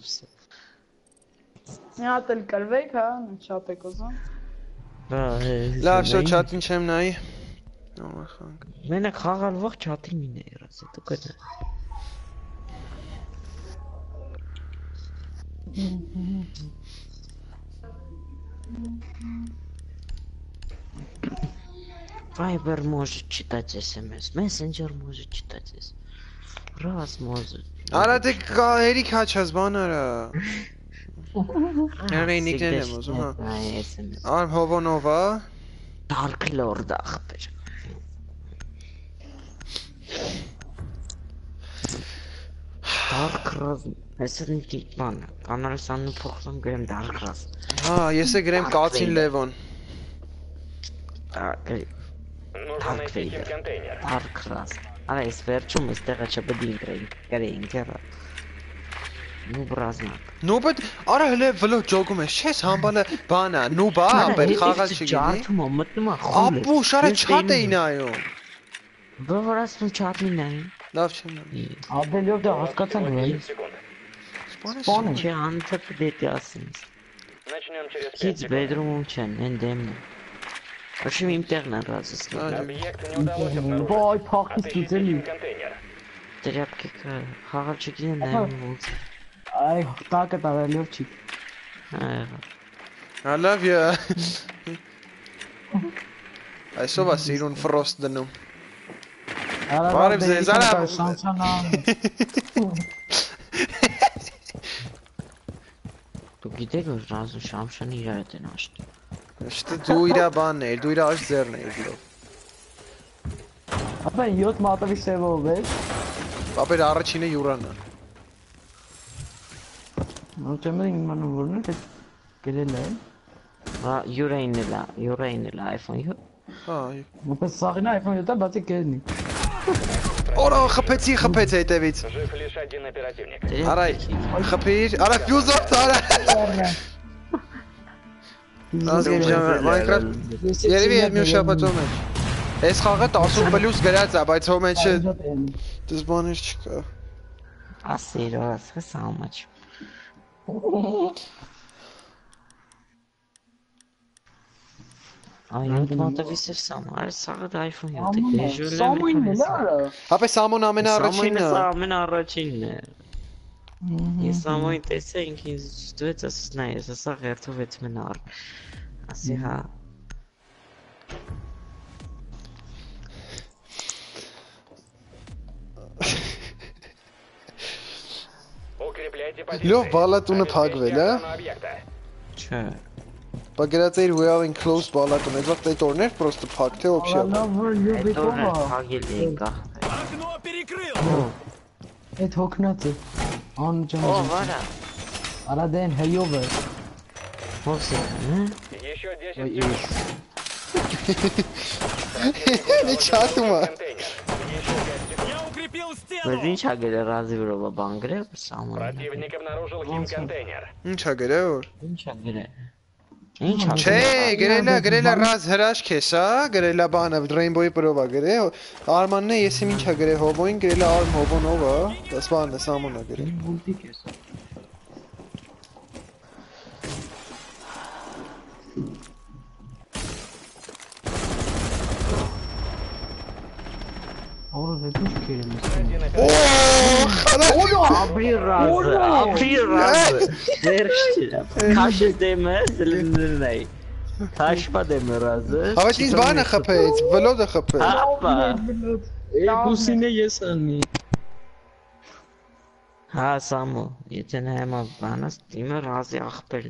Մի հատ էլ կրվեք, հա, շատ եք ուզում։ Լավ, շո չաթին չեմ նայի։ Նորմալ խանք։ Մենակ խաղալ ողջ չաթի մին է երաս, դու կնա։ Viber может читать эс эм эс, Messenger может читать эс эм эс. Раз может. Արա դե հերիք հաչած բան արա։ Երեն նիկներն եմ ուզում, հա։ эս էմ էս։ Արմ հովոնովա։ Dark Lord ախպեր։ Dark Raz, այսօր ինքի բան, կանալսանն ու փոխում գրեմ Dark Raz։ Հա, ես է գրեմ կացին Լևոն։ Нужно найти химконтейнер. Dark Raz։ Արա ես վերջում էստեղը չպետք է ինքրեին, գրեին գերա։ Նու բրազնակ։ Նոբդ, արա հələ վլո ջոգում ես, չես համբալը բանա, նուբա, բեր խաղալ չգինի։ Ջարդում եմ, մտնում եմ խուլ։ Ապուշ, արա չատ էի նայում։ Բավարարում չաթին նայում։ Լավ չեմ նայում։ Abi yok da hakikaten öyle. Секунды. Չէ, անցած դեպի ասին։ Начнем через пять Քիչ секунд. բեդրումում չեն, են դեմն։ Ոչինչ իմ տեղն է ռազս։ Объект не удалось обнаружить. Vay pakis Отыщите güzeli. химконтейнер. Тряпки խաղալ չգինեն նայում ոնց։ Ay hakikaten öyle yok çık. Այո։ I love you։ Այսով է սիրուն ֆրոստ դնում։ Բարև ձեզ, արա։ Դու գիտեք որ ռազու շամշանի իրար են աշտի։ Շտը դու իրա բանն էր, դու իրա աշ ձեռն էր լով։ Ben yot mata bir sev oldu. Ապեր առաջինը յուրանա։ Muhtemelen bana vurdu da gelirler. Հա յուրայինն է, յուրայինն է iPhone-ը։ Հա։ Bu pes sağına iPhone yotan batı geldi. Օրա խփեցի, խփեց հետևից։ Жив лишь один оперативник. Արա խփիր, արա ֆյուզով տարա։ Ազգին ջան, Minecraft երևի է մի շաբաթում է։ Այս խաղը տասը պլյուս գրած է, բայց հո մեջ դες բաներ չկա։ Ասիր, ասես ամաչ։ Ay, մոտավիսը սամար, սաղը դա iPhone յոթ է, դեժուլը Սամույնն է լարը։ Ապե Սամոն ամենաառաջինն է։ Սամույնը սա ամենաառաջինն է։ Ես Սամույն տեսա ինքը ինձ ստուեց, ասես նա ես, ասա ղերթով էց մնար։ Ասի հա։ Укрепляйте Լավ, позиции. բալատունը փակվել է։ объекта. Չէ։ Բագրած էր we are in close բալատուն, այդ վաղ այդ օրներ պրոստը փակ թե օբշե։ Լավը Այդ օրը յոբիտովա։ հագել էին գախ։ Окно перекрыл! Այդ հոգնած է։ Ան Օ, ջան։ վարա։ Արա դեն հեյով է։ Հոսի, հա։ Еще десять секунд. Ինչ չաթում է։ Контейнер. Еще пять секунд. Я укрепил Բայց стену! ինչ հագել է ռազի վրովա բանգրե, սամույնը։ Противник обнаружил химконтейнер. Ինչ է գրել որ։ Ինչ հագել է։ Ինչ Չէ, հագել է։ գրելա, գրելա ռազ հրաշք է սա, գրելա բանը Rainbow-ի պրովա գրել։ Արմանն է, ես իմ ինչ է գրել հոբոին, գրելա արմ հոբոնով է, դաս բանը Սամոնը գրել։ Բուլտիկ է սա։ Օրը դու քերեմ ես։ Օ, խալա։ Ապրի ռազը, ապրի ռազը։ Վերջիրա։ Քաշ դեմը, սլնդրն է։ Քաշպա դեմը ռազը։ Հավես ինձ բանը խփեց, վլոդը խփեց։ Հապա։ Բուսինը ես անի։ Հա, Սամո, եթե նայեմ բանս, իմը ռազի աղբել։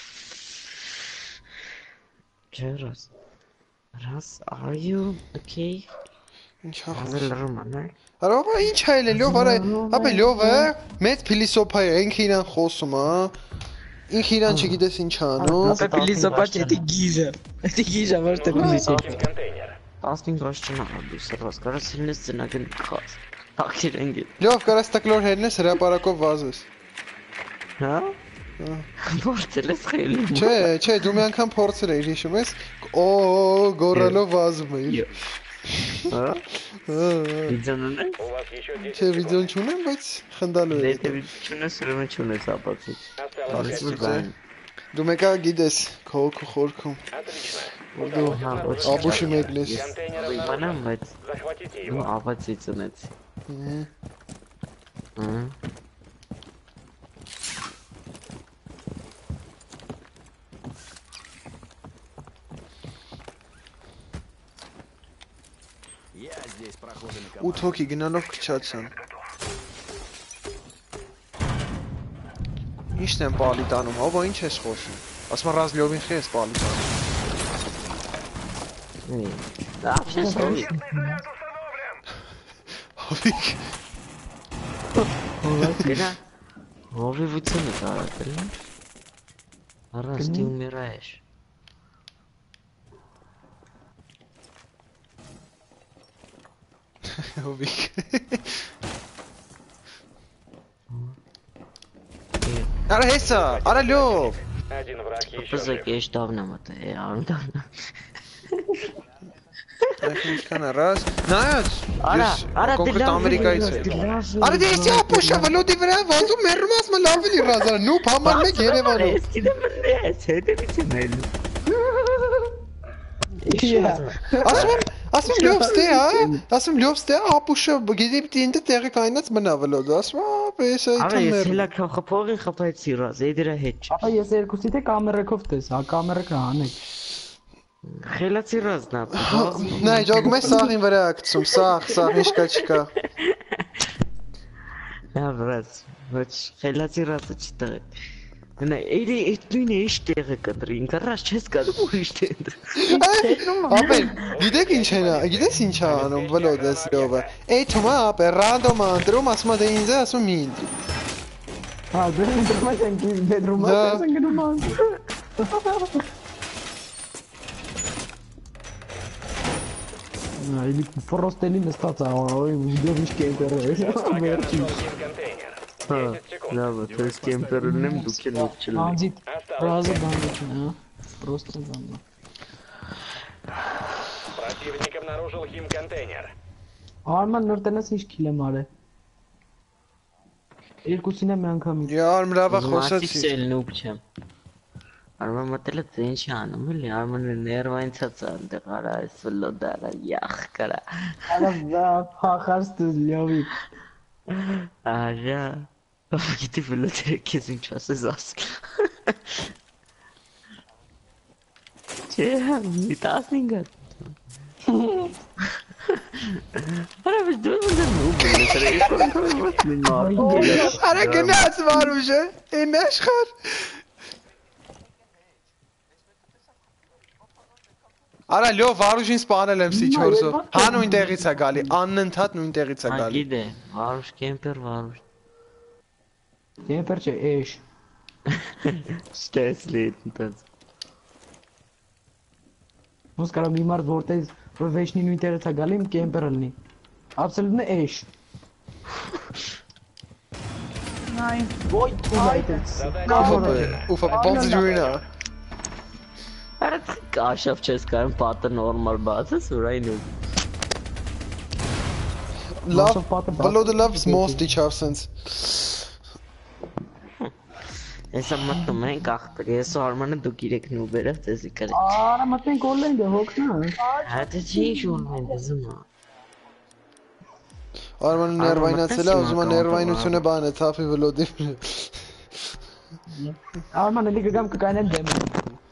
Չէ, ռազ։ Ռազ, are you okay? Ինչ Ռազը լրում անա։ Արա բա ինչ է էլ լով, արա, ապե լով է, մեծ փիլիսոփա է, ինքը իրան խոսում է։ Ինքը իրան չգիտես ինչ անում։ Ապա փիլիսոփա չէ, դա գիժը։ Դա գիժը ոչ թե փիլիսոփա։ Химконтейнер. տասնհինգ աշճանա դուս ռազ, կարա սինես ծնագն խաս։ Տակիր ընկի։ Լով կարաս տակլոր հերնես հրապարակով վազես։ Հա? Որտե՞լ ես խելի։ Չէ, չէ, դու մի անգամ փորձել ես, հիշում ես։ Օ, գորալով վազում էիր։ Հա? Հա։ Իջանն է։ У вас еще десять Չէ, секунд. վիդեոն չունեմ, բայց խնդալու է։ Դե չունես ուրեմն չունես ապացույց։ Осталось пять Արիցու секунд. բան։ Դու մեկա գիտես, քո քո խորքում։ Отлично. Դու Удалось հա обнаружить ոչ Աբուշի մեկն ես։ контейнер իմանամ, обнаружен. բայց Захватите դու его. ապացույց ունես։ Հա։ Я здесь проходами ութ հոգի գնալով քչացան։ Ինչն եմ պալի տանում, հովա ինչ ես խոսում։ Ասում եմ ռազլյովին խի ես պալի տանում։ Դա ապշես հովի։ Հովիկ։ Գնա։ Հովի վուցունը կարակել։ Առանց դու միրայես։ Հովիկ։ Արա հեսա, արա լով։ Один враг еще Պզակ жив. ես դավնա մտա, է արդավնա։ Այդքան ինչքան առած։ Նայած։ Արա, արա կոնկրետ Ամերիկայից է։ Արա դե ես ապոշա վլոդի վրա վազում մերում ասում լավ էլի ռազա, նու փամար մեկ Երևանում։ Ես դեմ ես, հետևից եմ ելնում։ Ասում եմ, ասում եմ լով ստե, հա։ Ասում լով ստե, ապուշը գիտի պիտի ինձ տեղը կայնած մնա վլոդը։ Ասում եմ, պես Արա այդքան ես մեր։ հելա խփողին խփայցի ռազ, էդրա հետ։ Ապա ես երկուսի թե կամերակով տես, հա կամերա կանեք։ Խելացի ռազնա։ Նայ, ջոգում ես սաղին վրա ակցում, սաղ, սաղ, ինչ կա չկա։ Նա ռազ, ոչ խելացի ռազը չտեղ։ Նա էլի այդ նույնը ինչ տեղը կտրի, ինքը ռազ չես կարող ուրիշ տեղ։ Ապե, գիտեք ինչ է նա, գիտես ինչ է անում վլոդես լովը։ Էյթում է, ապե, ռանդոմ է ընտրում, ասում է դե ինձ է, ասում մի ինձ։ Հա, դու դրում ես ընկի, բեդրում ես ընկնում ես։ Или просто или նստած է, ой, վիդեո ինչ կենտեր է։ Обнаружил химконтейнер. десять секунд. Լավ, թե սկեմպերն եմ դուք են ուղղել։ Անձի Осталось ռազը пять. բանդություն է, просто բանդը։ Противник обнаружил химконтейнер. Արման նորտնես ինչ քիլ եմ արել։ Երկուսին եմ անգամ իջ։ Yar մրավա Մասիվ խոսացի։ սել նուբ չեմ։ Արման մտել է ինչ անում էլի, Արմանը ներվային ցածան դե կարա այս վլոդարա յախ կարա։ Արա վա փախած դու լյովի։ Արա, գիտի վլոդերը քեզ ինչ ասես աս։ Չէ, մի տասնինգ։ Արա բես դու ոնց նուբ ես։ Արա գնաց Վարուժը, այն աշխար։ Արա լո Վարուժին սպանել եմ սի չորսով։ Հա նույն տեղից է գալի, անընդհատ նույն տեղից է գալի։ Գիտե, վարուշ կեմպեր վարուշ։ Կեմպեր չէ, էշ։ Ստեսլի դից։ Ոնց կարա մի մարդ որտեղ որ վեճնի նույն տեղից է գալի, իմ կեմպերը լինի։ Absolutely էշ։ Նայն։ Ոյ թույլայտեց։ Ուֆա, ոնց ջուրինա։ Արա կաշավ չես կարում պատը նորմալ բացես ուրայն ու։ Լավ, բլոդը լավ սմոստ իչավ սենց։ Եսա մտնում ենք աղբեր, ես ու Արմանը դուք իրեք նուբերը ձեզի կրեք։ Արա մտենք օնլայնը հոգնա։ Հատը չի ինչ օրմեն դզումա։ Արմանը ներվայնացել է, ուզում է ներվայնությունը բանը, թափի վլոդի։ Արման էլի կգամ կկանեմ դեմը։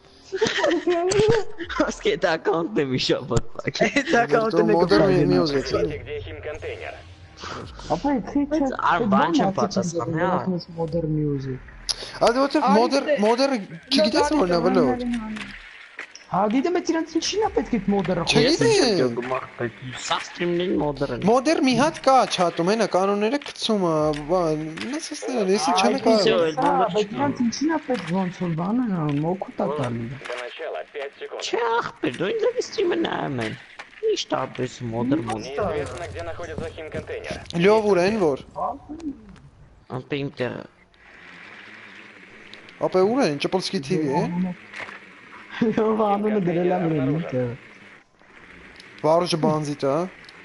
Ասկե դա ակաունտն է մի շաբաթ պակ։ Այդ ակաունտն է Մոդեր մի ուզեցի։ Смотрите, где химконтейнер. Ապա քիչ Արման չեմ պատասխանը, հա։ մոդեր մյուզիկ։ Այդ ոնց մոդեր մոդեր չգիտես որն է վլոդ։ Հա դիտեմ այդ իրանց ինչին է պետք է մոդերը Չգիտեմ։ Սա ստրիմներին մոդերն։ Մոդեր մի հատ կա չաթում, հենա կանոնները գցում է, բան, նեսստեր, եսի չեմ կարող։ Բայց իրանց ինչին է պետք ոնց որ բանը մոքուտ է տալի։ До начала пять секунд. Չէ աղբեր, դու ինձ էս ստրիմը նայում են։ Ինչ տարբերս մոդեր մոդեր։ Неизвестно, где находится химконтейнер. Լյով ուր են որ։ Անպե իմ տեղը։ Ապա ուր են, Ճպոլսկի թի վի է։ Ո՞վ անունը դրել եմ ինքը։ Վարուժը բանզիտ է։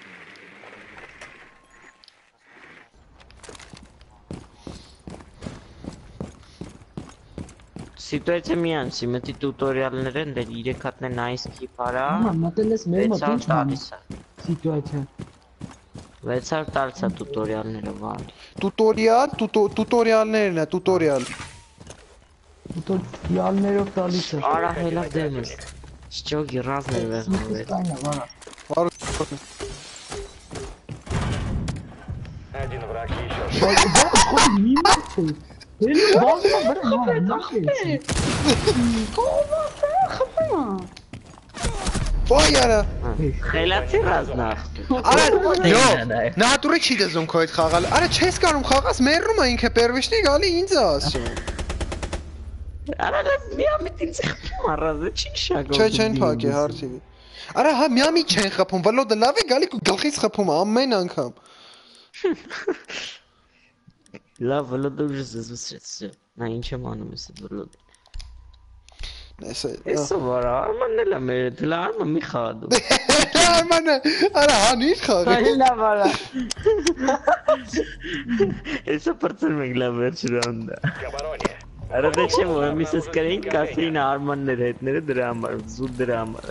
Սիտուացիա միան, սիմետի տուտորիալներ են, դեր երեք հատն են նայսքի պարա։ Համա մտել ես մեր մոտ ինչ տալիս է։ սիտուացիա։ վեց հարյուր տալիս է տուտորիալները վարի։ Տուտորիալ, տուտորիալներն է, տուտորիալ։ Տուտորիալներով տալիս է։ Արա հելա դեմս։ Շճոգի ռազներ վեղնվեց։ Վարուժ։ Один враг еще. Բայց մի մարդ է։ Էլի բազը վրա նախի։ Ոյ արա։ Խելացի ռազնախ։ Արա, լո, նատուրի չի դզում քո այդ խաղալ։ Արա չես կարող խաղաս, մեռնում է ինքը պերվիշնի գալի ինձ է ասում։ Արա միամիտ ինձ խփում առազը չի շագում։ Չէ, չեն փակի հարցի։ Արա հա միամիտ չեն խփում, վլոդը լավ է գալի գլխից խփում ամեն անգամ։ Լավ վլոդը ուժ զզվսրեց։ Նա ինչ եմ անում ես վլոդը։ Էսա։ Էսա վարա, Արմանն էլ է մեր, դլա Արման մի խաղադու։ Արմանը, արա հանիր խաղի։ Այլ լավ արա։ Էսա պրծում ենք լավ վերջ ռաունդը։ К обороне. Արա դե չեմ որ միսս կրեին կասեին Արմաններ հետները դրա համար, զուտ դրա համար։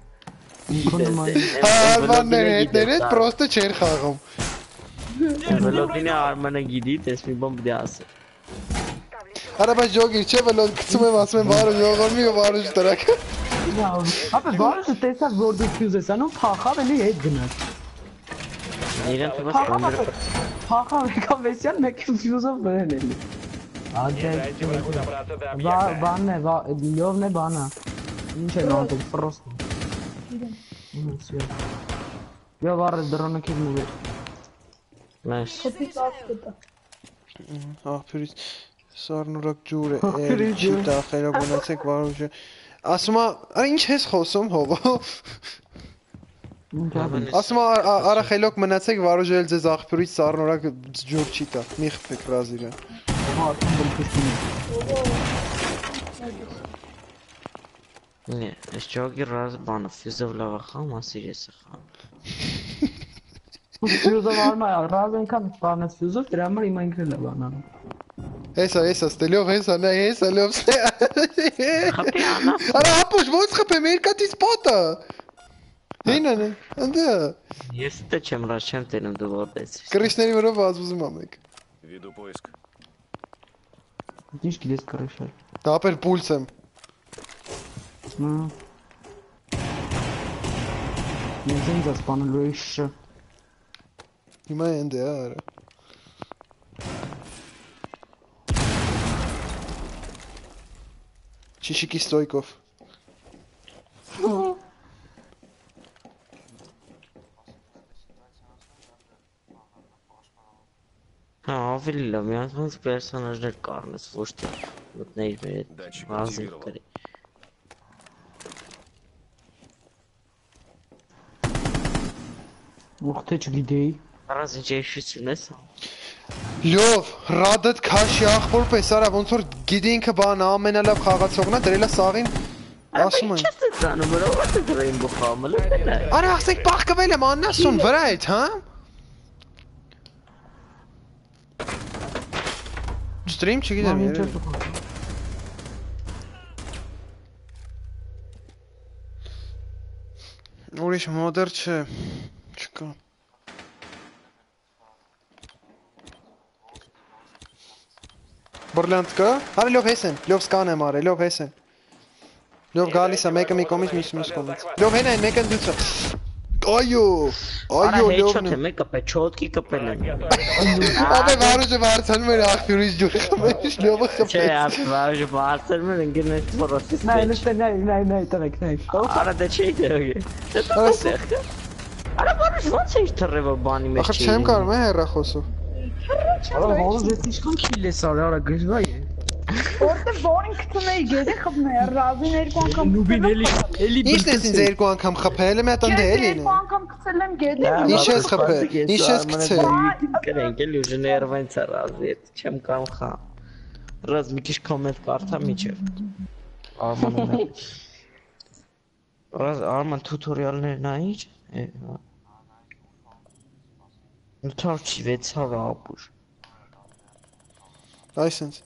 Արմաններ հետները պրոստը չեր խաղում։ Վլոդինը Արմանը գիտի, տես մի բոմ դե ասը։ Արա բայց ջոգիր չէ վլոդ գցում եմ ասում եմ վարուժ ողորմի ու վարուժ տրակ։ Ապա բարը տեսավ որ դու ֆյուզ ես անում, փախավ էլի հետ գնաց։ Իրեն թվաց կամերը Փախավ եկավ վեսյան մեկը ֆյուզով վրան էլի։ Дайте врагу добраться до Բա объекта. բանն է, լյովն է բանա։ Ինչ է անում, պրոստ։ Յո վարը դրոնը քիզնու։ Մաշ։ Աղբյուրից սառնորակ ջուր է, էլ չի տախելա գնացեք վարուժը։ Ասում է, արա ինչ ես խոսում հողո։ Ասում է արա խելոք մնացեք վարուժը էլ ձեզ աղբյուրից սառնորակ ջուր չի տա։ Մի խփեք ռազիրը։ Նե, ես ճոգի ռազ բանը ֆյուզով լավ է խաղում, ասիր ես է խաղում։ Fuse var mı ya? Razı kam spannes fuse դրա համար իմ ինքն էլ է բանանում։ Հեսա, հեսա, ստելյով, հեսա, նայ, հեսա, լով ստե։ Խփի անա։ Արա ապուշ, ոնց խփեմ, երկատից պատը։ Հինան, անդա։ Ես դե չեմ ռաս չեմ տենում դու որտես։ Կրիշների վրա վազվզում ամեք։ Веду поиск. Դիշ գիտես կրշել։ Դապեր պուլս եմ։ Ես ինձ ասպանելու էի շը։ Հիմա ընդ է, արա։ Չիշիկի ստոյկով։ Հա, ավելի լավ, միանց ոնց պերսոնաժներ կառնես, ոչ թե մտնեիր մեր հետ Դաչիկ վազել ակտիվировал. կրի։ Ուխտե չգիտեի։ Առանց ինչ էշություն ես։ Լյով, ռադդ քաշի ախպոր պես, արա, ոնց որ գիտի ինքը բան ամենալավ խաղացողնա, դրելա սաղին, ասում են։ Չես դրանում, որով է դրային բխամը, լեն է։ Արա, ասեք պաղկվել եմ աննասուն վրա էդ, հա? Ստրիմ չգիտեմ, երև։ Ուրիշ մոդեր չէ, չկա։ Բրլանդ կա, արի լով հես են, լով սկան եմ արի, լով հես են։ Լով գալիս է, մեկը մի կոմից, միս միս կոմից։ Լով հեն այն, մեկը դուցը։ Այո, Արա այո, հեչոտ լովն է, է։ մեկը պե չոտքի կպել են։ Աբե վարուժը վարցանում էր աղբյուրից ջուր խմեշ, լովը Չէ, խպեց։ ապ վարժը բարձրում են ընկերներ ֆորոսից Նայ, մեջ։ նստե, նայ, նայ, նայ, տանեք, նայ։ Արա դե չի դեղի։ Դե տեղ։ Արա վարժ ոնց է թռեվը բանի մեջ Ախր չեմ կարում է հեռա խոսով։ Արա հորը դες ինչքան քիլ ես արի, արա գժվա է։ Որտե բոնին գցում էի գեդի խփնե, ռազին երկու անգամ Նուբին էլի, էլի Ինչն ես ինձ երկու անգամ խփել եմ, ատան դե էլին երկու անգամ գցել եմ գեդի։ Ինչ ես խփել, ինչ ես գցել։ Կրենք էլի ուժը ներվային ծառազի հետ, չեմ կարող խա։ Ռազ մի քիչ կոմենտ կարդա միջև։ Արմանը։ Ռազ արման տուտորիալներն ա ինչ։ Նթարչի վեց հարա ապուր։ Այսինց։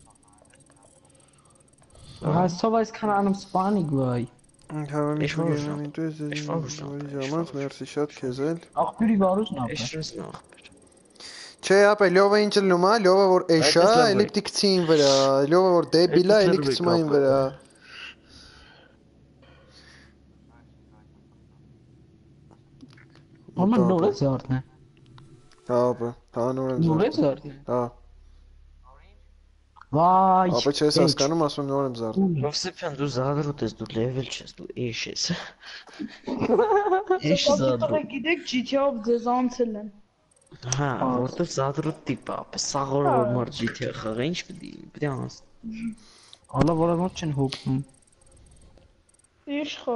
Հասով այսքան անում սպանիկ վայ։ Հավա մի Էշ որ շուտ եմ ինտու ես Էշ որ ուշ ժամանց մերսի շատ քեզել։ Աղբյուրի վարուժն ապա։ Էշրս նախ։ Չէ, ապա լյովը ինչ լնում է, լյովը որ էշա, Այդպես լավ է։ էլի տիքցին վրա, լյովը որ դեբիլա, Այդպես էլի լավ է գցում այն կապը։ վրա։ Ոմն նոր է զարդն է։ Հա, ապա, հա նոր եմ Նոր է զարդում։ զարդն։ Հա, Վայ։ ապա չես հասկանում, ասում նոր եմ զարդում։ Ռովսեփյան դու զադրուտ ես, դու լեվել չես, դու էշ ես։ Էշ զադրուտ։ Դուք գիտեք ջի թի ով ձեզ անցել են։ Հա, որտեղ զադրուտ տիպ է, պես սաղորը որ մար ջի թի խաղա, ինչ պիտի, պիտի անց։ Հալա որը ոչ չեն հոգնում։ Իշխո։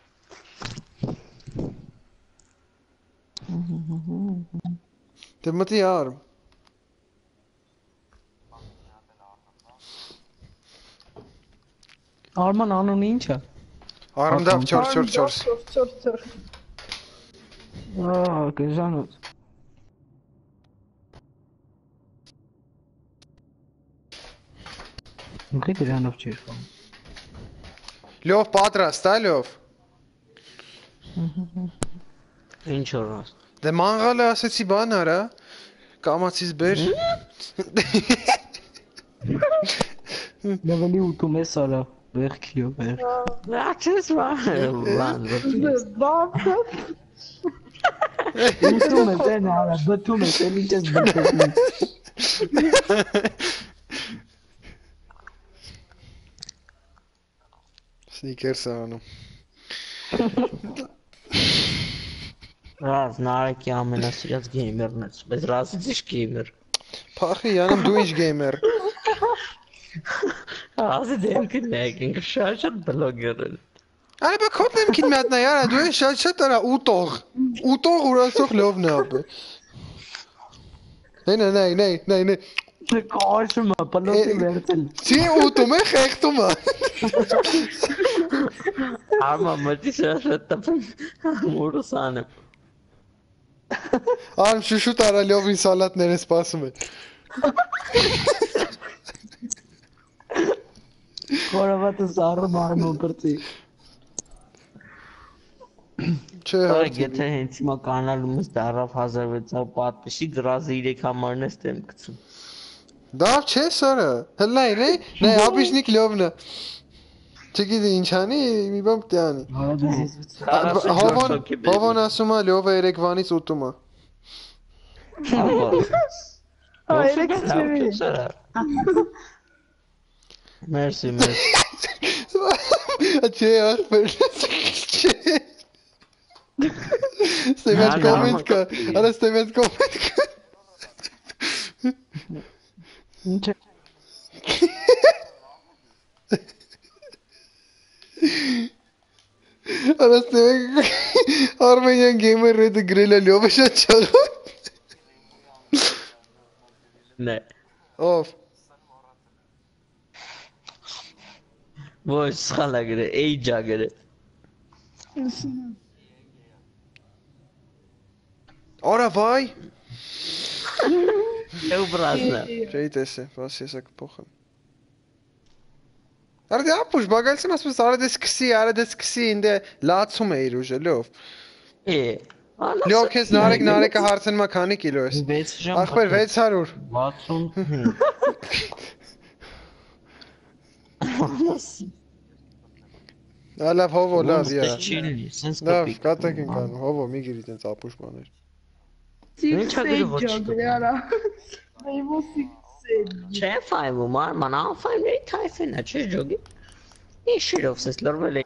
Դե մտի արմ։ Արման անունը ինչ է։ Արմդավ չորս չորս չորս։ Չոր չոր։ Ահա, գեժանոց։ Ուղի դրանով չի իշխում։ Լյով պատրաստ, ա լյով։ Ինչ օրած։ Դե մանղալը ասեցի բան արա, կամացից բեր։ Լևելի ուտում ես արա, վեղ քիլո վեղ։ Նա չես բան, բան, Ուտում ես են արա, բտում ես, էլ ինչ ես բտում։ Սնիկերս անում։ Ռազ նարեկի ամենասիրած գեյմերն ես, բայց ռազից իշ գեյմեր։ Փախի յանեմ դու ինչ գեյմեր։ Ռազի դեմքին նեգինք շատ շատ բլոգեր են։ Արա բա քոտ նեմքին մի հատ նայ, արա դու ես շատ շատ արա ուտող։ Ուտող ուրացող լովն է ապե։ Նայ նայ նայ նայ նայ նայ։ Կաշում է, պլոտի վերցել։ Չի ուտում է, խեղտում է։ Արմա մտի շատ տապն մուրուսանը։ Արմ շուշուտ արա լյովին սալատներ է սպասում է։ Խորավատը սառը մարմոն կրծի։ Չէ, Ա հարցի։ եթե հենց հիմա կանալումս դարավ հազար վեց սարը պատմիշի գրազը իրեք համարն ես տեմ կցում։ Դավ չէ սարը։ Հլա իրե, նայ ապիշնիկ լյովնը։ Չգիտի ինչ անի, մի բան պիտի անի։ Հովոն, հովոն ասում է լյովը երեկվանից ուտում է։ Ա երեք չվի։ Մերսի, մերսի։ Չէ, ախպեր։ Չէ։ Ստեվետ կոմենտ կա, արա ստեվետ կոմենտ կա։ Ինչ է։ Արա ստեվետ Արմենյան գեյմեր ռեդը գրել է լյովը շատ չաղա։ Նե։ Ով։ Ոչ, սխալ է գրել, էյջ է գրել։ Արա վայ։ Եվ բրազնա։ Չէի տեսե, բաս եսա կփոխեմ։ Արա դե ապուշ, բագալցին ասպես արա դե սկսի, արա դե սկսի, ինձ լացում է իր ուժը, լյով։ Է։ Լյով քեզ նարեկ նարեկը հարցնում է քանի կիլո ես։ վեց ժամ։ Ախպեր վեց հարյուր։ վաթսուն։ Ալավ հովո լավ, յա։ Չիլի, սենց Լավ, կոպիկ։ կատակ ենք անում, հովո մի գիրի տենց ապուշ բաներ։ Ինչ ա գրել ոչ չկա։ Արա։ Այո սիքսեջ։ Չէ ֆայվում արման, անֆայմների թայֆեն է, չէ ջոգի։ Իշիրով սես լորվել է։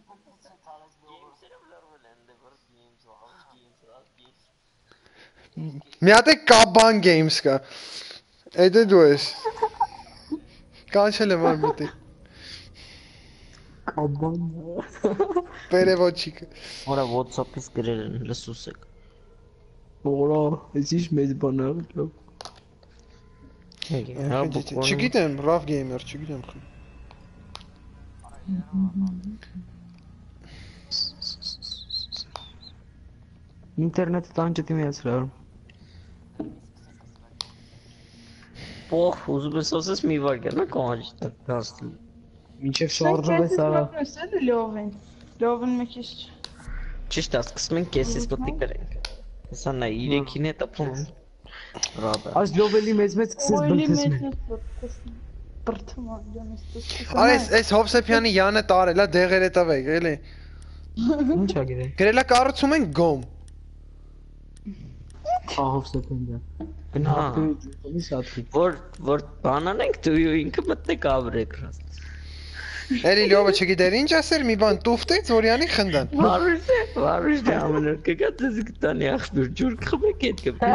Մի հատ է Kaban Games կա։ Այդ է դու ես։ Կանչել եմ արմիտի։ Կաբան։ Պերևոչիկը։ Որա WhatsApp-ից գրել են լսուսեք։ Որա, ես ինչ մեծ բան աղել։ Չգիտեմ, Rav Gamer, չգիտեմ խի։ Ինտերնետը տանջետի միացրար։ Պոխ, ուզում ես ասես մի վարգեր, նա կողանջ դաստի։ Մինչև շարժով է սարա։ Սա լյովին։ Լյովին մի քիչ։ Ճիշտ է, սկսում ենք կեսից պտի գրենք։ Հեսա նա իրեքին է տպում։ Ռադա։ Այս լովելի մեծ մեծ սկսես բրթեսմեն։ Բրթում ջանես։ Արա այս այս Հովսեփյանի Յանը տարել է դեղերը տվեք, էլի։ Ինչ ա գրել։ Գրելա կառուցում են գոմ։ Ահով սեպտեմբեր։ Գնահատի ջունի սաթի։ Որ որ բանան ենք դու ինքը մտնեք ավրեք ռաս։ Էլի լյովը չգիտեր ինչ ասեր, մի բան տուֆտեց, որյանի խնդան։ Վարուժ է, վարուժ է ամենը կգա դες կտանի ախբյուր ջուր խմեք այդ կպի։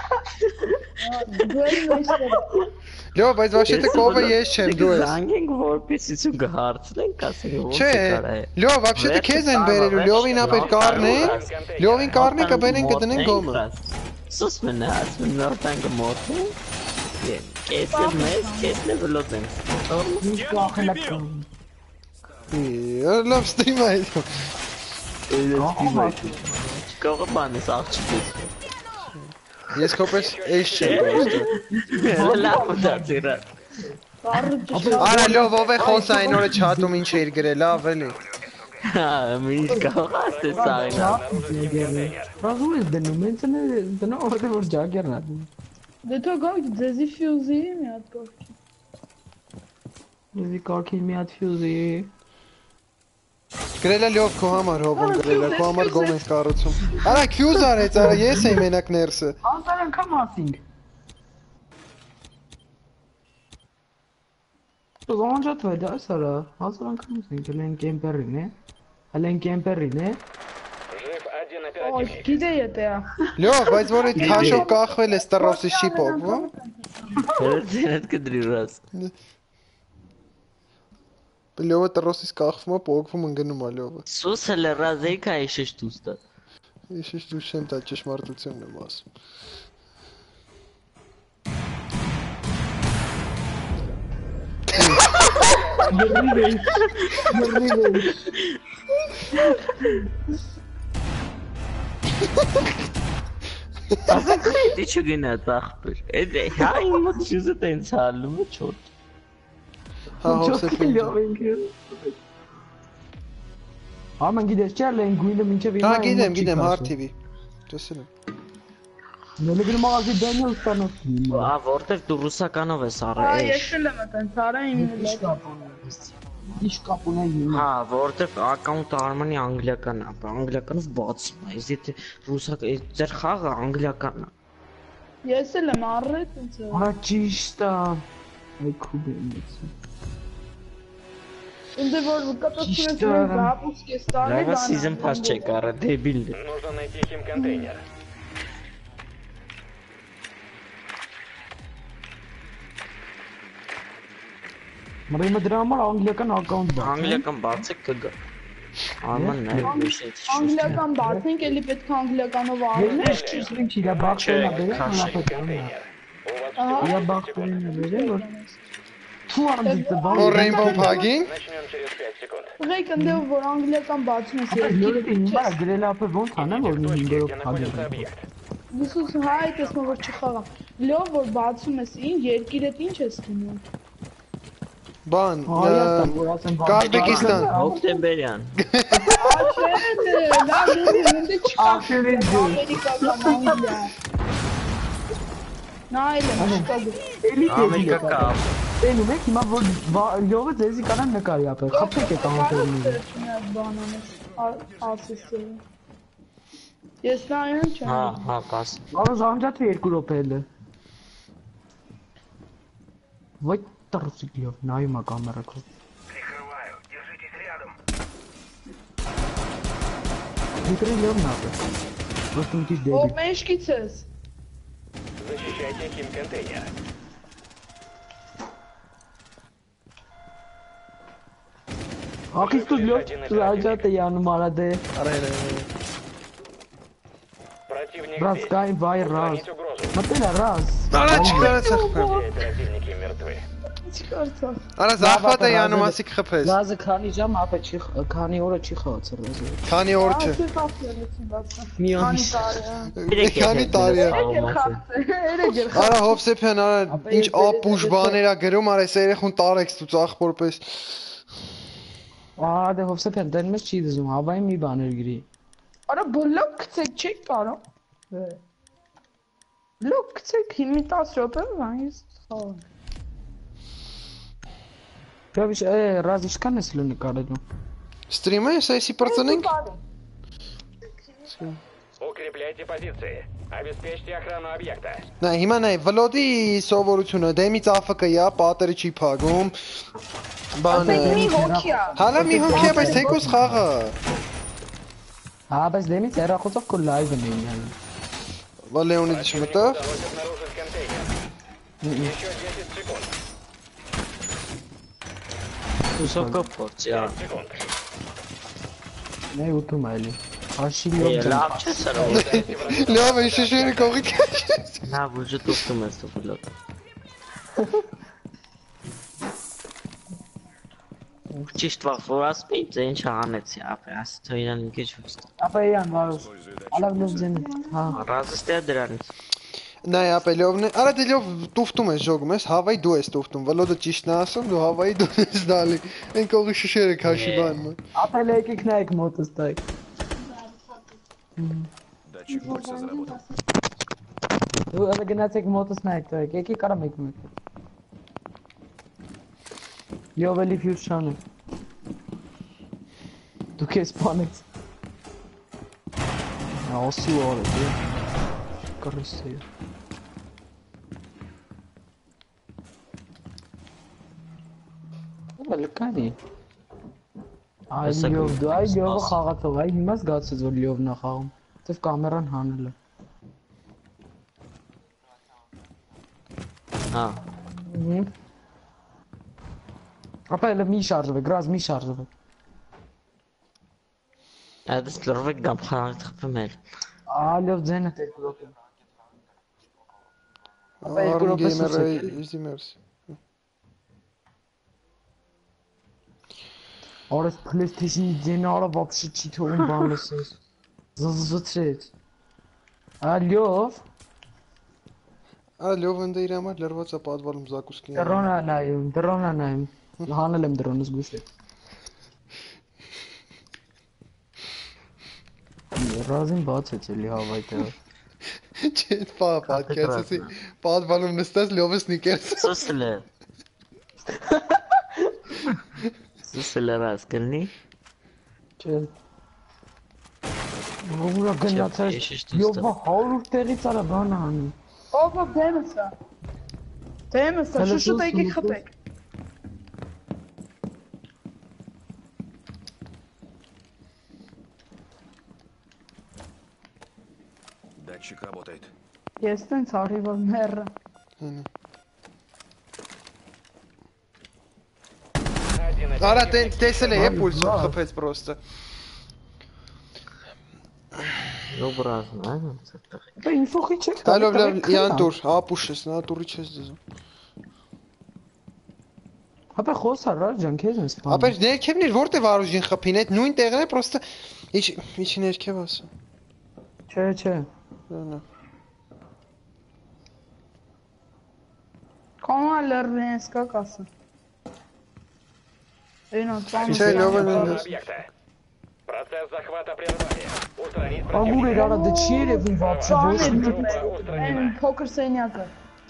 Լյով, բայց ոչինչ կովը ես չեմ, դու ես։ Զանգենք որպեսի ցու գհարցնենք, ասենք ոնց Չէ, է կարա։ լյով, вообще-то քեզ են բերելու, լյովին ապեր կառնե, լյովին կառնի կբերեն կդնեն գոմը։ Սոս մնա, ասում նոր տանգը մոթը։ Կեսը մեզ, կեսն է վլոտեն։ Ինչ կախելակ։ Լավ ստրիմ է այդ։ Կողը բան ես աղջիկից։ Ես կոպես էս չեմ գործը։ Լավ դարձիրա։ Արա լյով ով է խոս այն օրը չաթում ինչ էր գրել, լավ էլի։ Հա, մինչ կողաս է սայնա։ Ռազում ես դնում, ինձ դնում որտե որ ջագերն է։ Դե թող գանք ձեզի ֆյուզի մի հատ կողքի։ Դեզի կարգի մի հատ ֆյուզի։ Գրելա լյով քո համար հովում գրելա, քո համար գոմ ենք կառուցում։ Արա քյուզ արեց, արա ես եմ մենակ ներսը։ Հազար անգամ ասինք։ Զոնջատ վայ դա սարա, հազար անգամ ասինք, լեն կեմպերին է։ Հլեն կեմպերին է։ Жив один Ой, оперативник. գիտե եթե։ Լյով, բայց որ այդ քաշով կախվել է ստրոսի շիպով, ո՞։ Հերցինդ կդրի ռաս։ Լյովը տրոսից կախվում է, փողվում ընկնում է լյովը։ Սուսը լրազեի կայ շշտուստա։ Ես ես դու շեմ դա ճշմարտությունն եմ ասում։ Դի չգնաց ախպեր։ Այդ հա իմ շուզը տենց հալում է չոտ։ Ha Hopsepin. Arman gider çerleyin guyla minçe bir Ha gidem gidem Hard T V. Դեսել եմ։ Böyle bir mağazı Daniel Stanov. Ա որտեվ դու ռուսականով ես Ա, առել։ ես էլ եմ այդպես, արա իմն İş էլ։ kapına. İş kapına yine. Հա, որտեվ ակաունտը Արմանի անգլիական է, անգլիականով բացում է։ Իսկ եթե ռուսակ ձեր խաղը անգլիական է։ Ես էլ եմ առել այդպես։ Ona çişta. Ay kubemiz. Ինձ որ կապացնես Ճիշտ է, զապուսկ է ստալի Լավա season pass չեք առել, դեբիլ։ Нужно найти химконтейнер. Marayma drama Anglikan account var. Անգլիական բացեք կգա։ Արմանն է ուշեց։ Անգլիական բացենք, էլի պետք է անգլիականով առնել։ Neler çizdim ki ya bak Çek, sana böyle kaşık. Контейнер. У вас Ահա, ya bak böyle böyle var. Tuvarım gitti Որ bak. Rainbow Pug-ին начнем через пять секунд. ղեկ ընդեղ որ անգլիական բացում ես երկիրը Böyle bir var. Grel apı von tane var. Точки, Minderok где находится hadi. объект. Դուսուս հայ տեսնո որ չխաղա։ Լավ որ բացում ես ին երկիրդ ինչ ես դնում։ բան Hayatım burası bak. Կազբեկիստան։ Հոկտեմբերյան։ Աշենը, լավ դու ինձ չկա։ Aferin diyor. Ամերիկական Անգլիա։ Նայել եմ չկա դու։ Eli Ամերիկա tezgah. կապ։ Benim ek ima bu logo tezi kanan ne kar yapıyor. Kapı ke tamam söyleyeyim. Բանանես ասեսը։ Ես նայում չեմ։ Հա, հա, կաս։ Ama zancat ve erku ropeli. Vay tarısı diyor. Naima kamera kız. Bitiriyorum ne yapıyor? Просто müthiş Ո değil. մեջքից ես։ Защищайте химконтейнер. Akış tutuyor. Zancat da yanım aradı. Противник Раз здесь. кай vay raz. Устранить угрозу. Mesela raz. Արա չկարացա խփեմ։ Все оперативники мертвы. Չկարծա։ Արա զախվատ է յանում ասիկ խփես։ Razı kani cam apı çık. Kani ora çık atır razı. Քանի օր չէ։ Ասես ասելեցին բացա։ Mi Քանի olmuş? տարի։ Քանի տարի է։ Եկել խացը։ Երեք էլ Արա Հովսեփյան, արա ինչ ապուշ բաներ ա գրում, արա այս երեխուն տարեքս դու ծախպորպես։ Aa de hopsa pentenmez çiğ dizim. Havayı mi banır giri? Արա բլոկ գցեք, չեք կարող։ Բլոկ գցեք, հիմի տասը րոպե վայս խաղ։ Praviš, e, različka neslu ne karadu. Ստրիմը ես այսի պրծնենք։ Укрепляйте позиции. Обеспечьте охрану объекта. Նա հիմա նայ վլոդի սովորությունը դեմից աֆկը յա, պատերը չի փագում։ Բանը։ Մի հոգիա։ Հալա մի հոգի է, բայց թեկուս խաղը։ Ha bez demin terrakotak kol live neyim yani. Վա Լեոնիդը չմտավ։ Удалось обнаружить контейнер. Еще десять секунд. Ուսոկը փորձի, հա։ пять секунд. Ne utum eli. Aşil Է, yok canım. Լավ չէ սրա։ Լավ է, շշերը կողի քաշ։ Լավ ուժը տուփում ես դու բլոկ։ Ճիշտ վախ, որ ասպի, դե ինչ անեցի, ապա ասի թո իրան ինչ ուստա։ Apa yan var. Alav ne cennet. Ha. Ռազստե դրանից։ Նայ ապելովն է։ Արա դելով տուֆտում ես ժողում ես, հավայի դու ես տուֆտում։ Վլոդը ճիշտն է ասում, դու հավայի դու ես դալի։ Այն կողի շշերը քաշի բանը։ Apa leke knaik motos tak. Датчик пульса заработал. Bu ada genetik motos knaik tak. Eki karam ekmek. Yo veli fuse şanı. Du kes panik. Ya o su orada. Karısı. Լկանի։ Այ լյով դու այ լյովը խաղացող, այ հիմա զգացես որ լյովն է խաղում։ Դեվ կամերան հանել է։ Հա։ Ապա էլ մի շարժվե, գրազ մի շարժվե։ Այդս լրվեք գամ խաղալ թխվում էր։ Ա լյով ձենը տեր գրոպը։ Ապա երկու Արմ րոպե գեյմերը սուս է։ իզիմերս։ Արես PlayStation ձենը արա вообще չի թողում բան լսես։ Զզզծրեց։ Ալյով Ալյով ընդ իր համար լրված է պատվալում Զակուսկին։ դրոնա նայում, դրոնա նայում։ Հանել եմ դրոնը զգույշ է։ Ռազին բացեց էլի հավայտը։ Չէ, պա պատկերացի, պատվալում նստած լյովը սնիկերս։ Սուսլը։ Սուսլը ռասկլնի։ Չէ։ Ուրա գնացած լյովը հարյուր տեղից արա բանը հանի։ Ո՞վ դեմս է։ Դեմս է, շուշուտ եկեք խփեք։ Датчик работает. Ես տենց արի որ մեռը։ Արա տեսել է պուլսը խփեց պրոստը։ Ну բրազն այն ցտղ։ Դա ինֆոխի չեք։ Տալով լավ յանտուր, ապուշես, նատուրի չես դզում։ Հապա խոսա ռար ջան, քեզ ես բան։ Ապա ներքևն էր որտե վարուժին խփին, այդ նույն տեղն է, պրոստը իջ իջի ներքև ասա։ Չէ, չէ։ Նա Կոմա լրնես կակասը։ Էնո ծան։ Չէ, լավ է։ Объекта. Процесс захвата прервали. Устранить Ագուր էր արա դե չի երևում վացը ոչ противника. Այն փոքր սենյակը։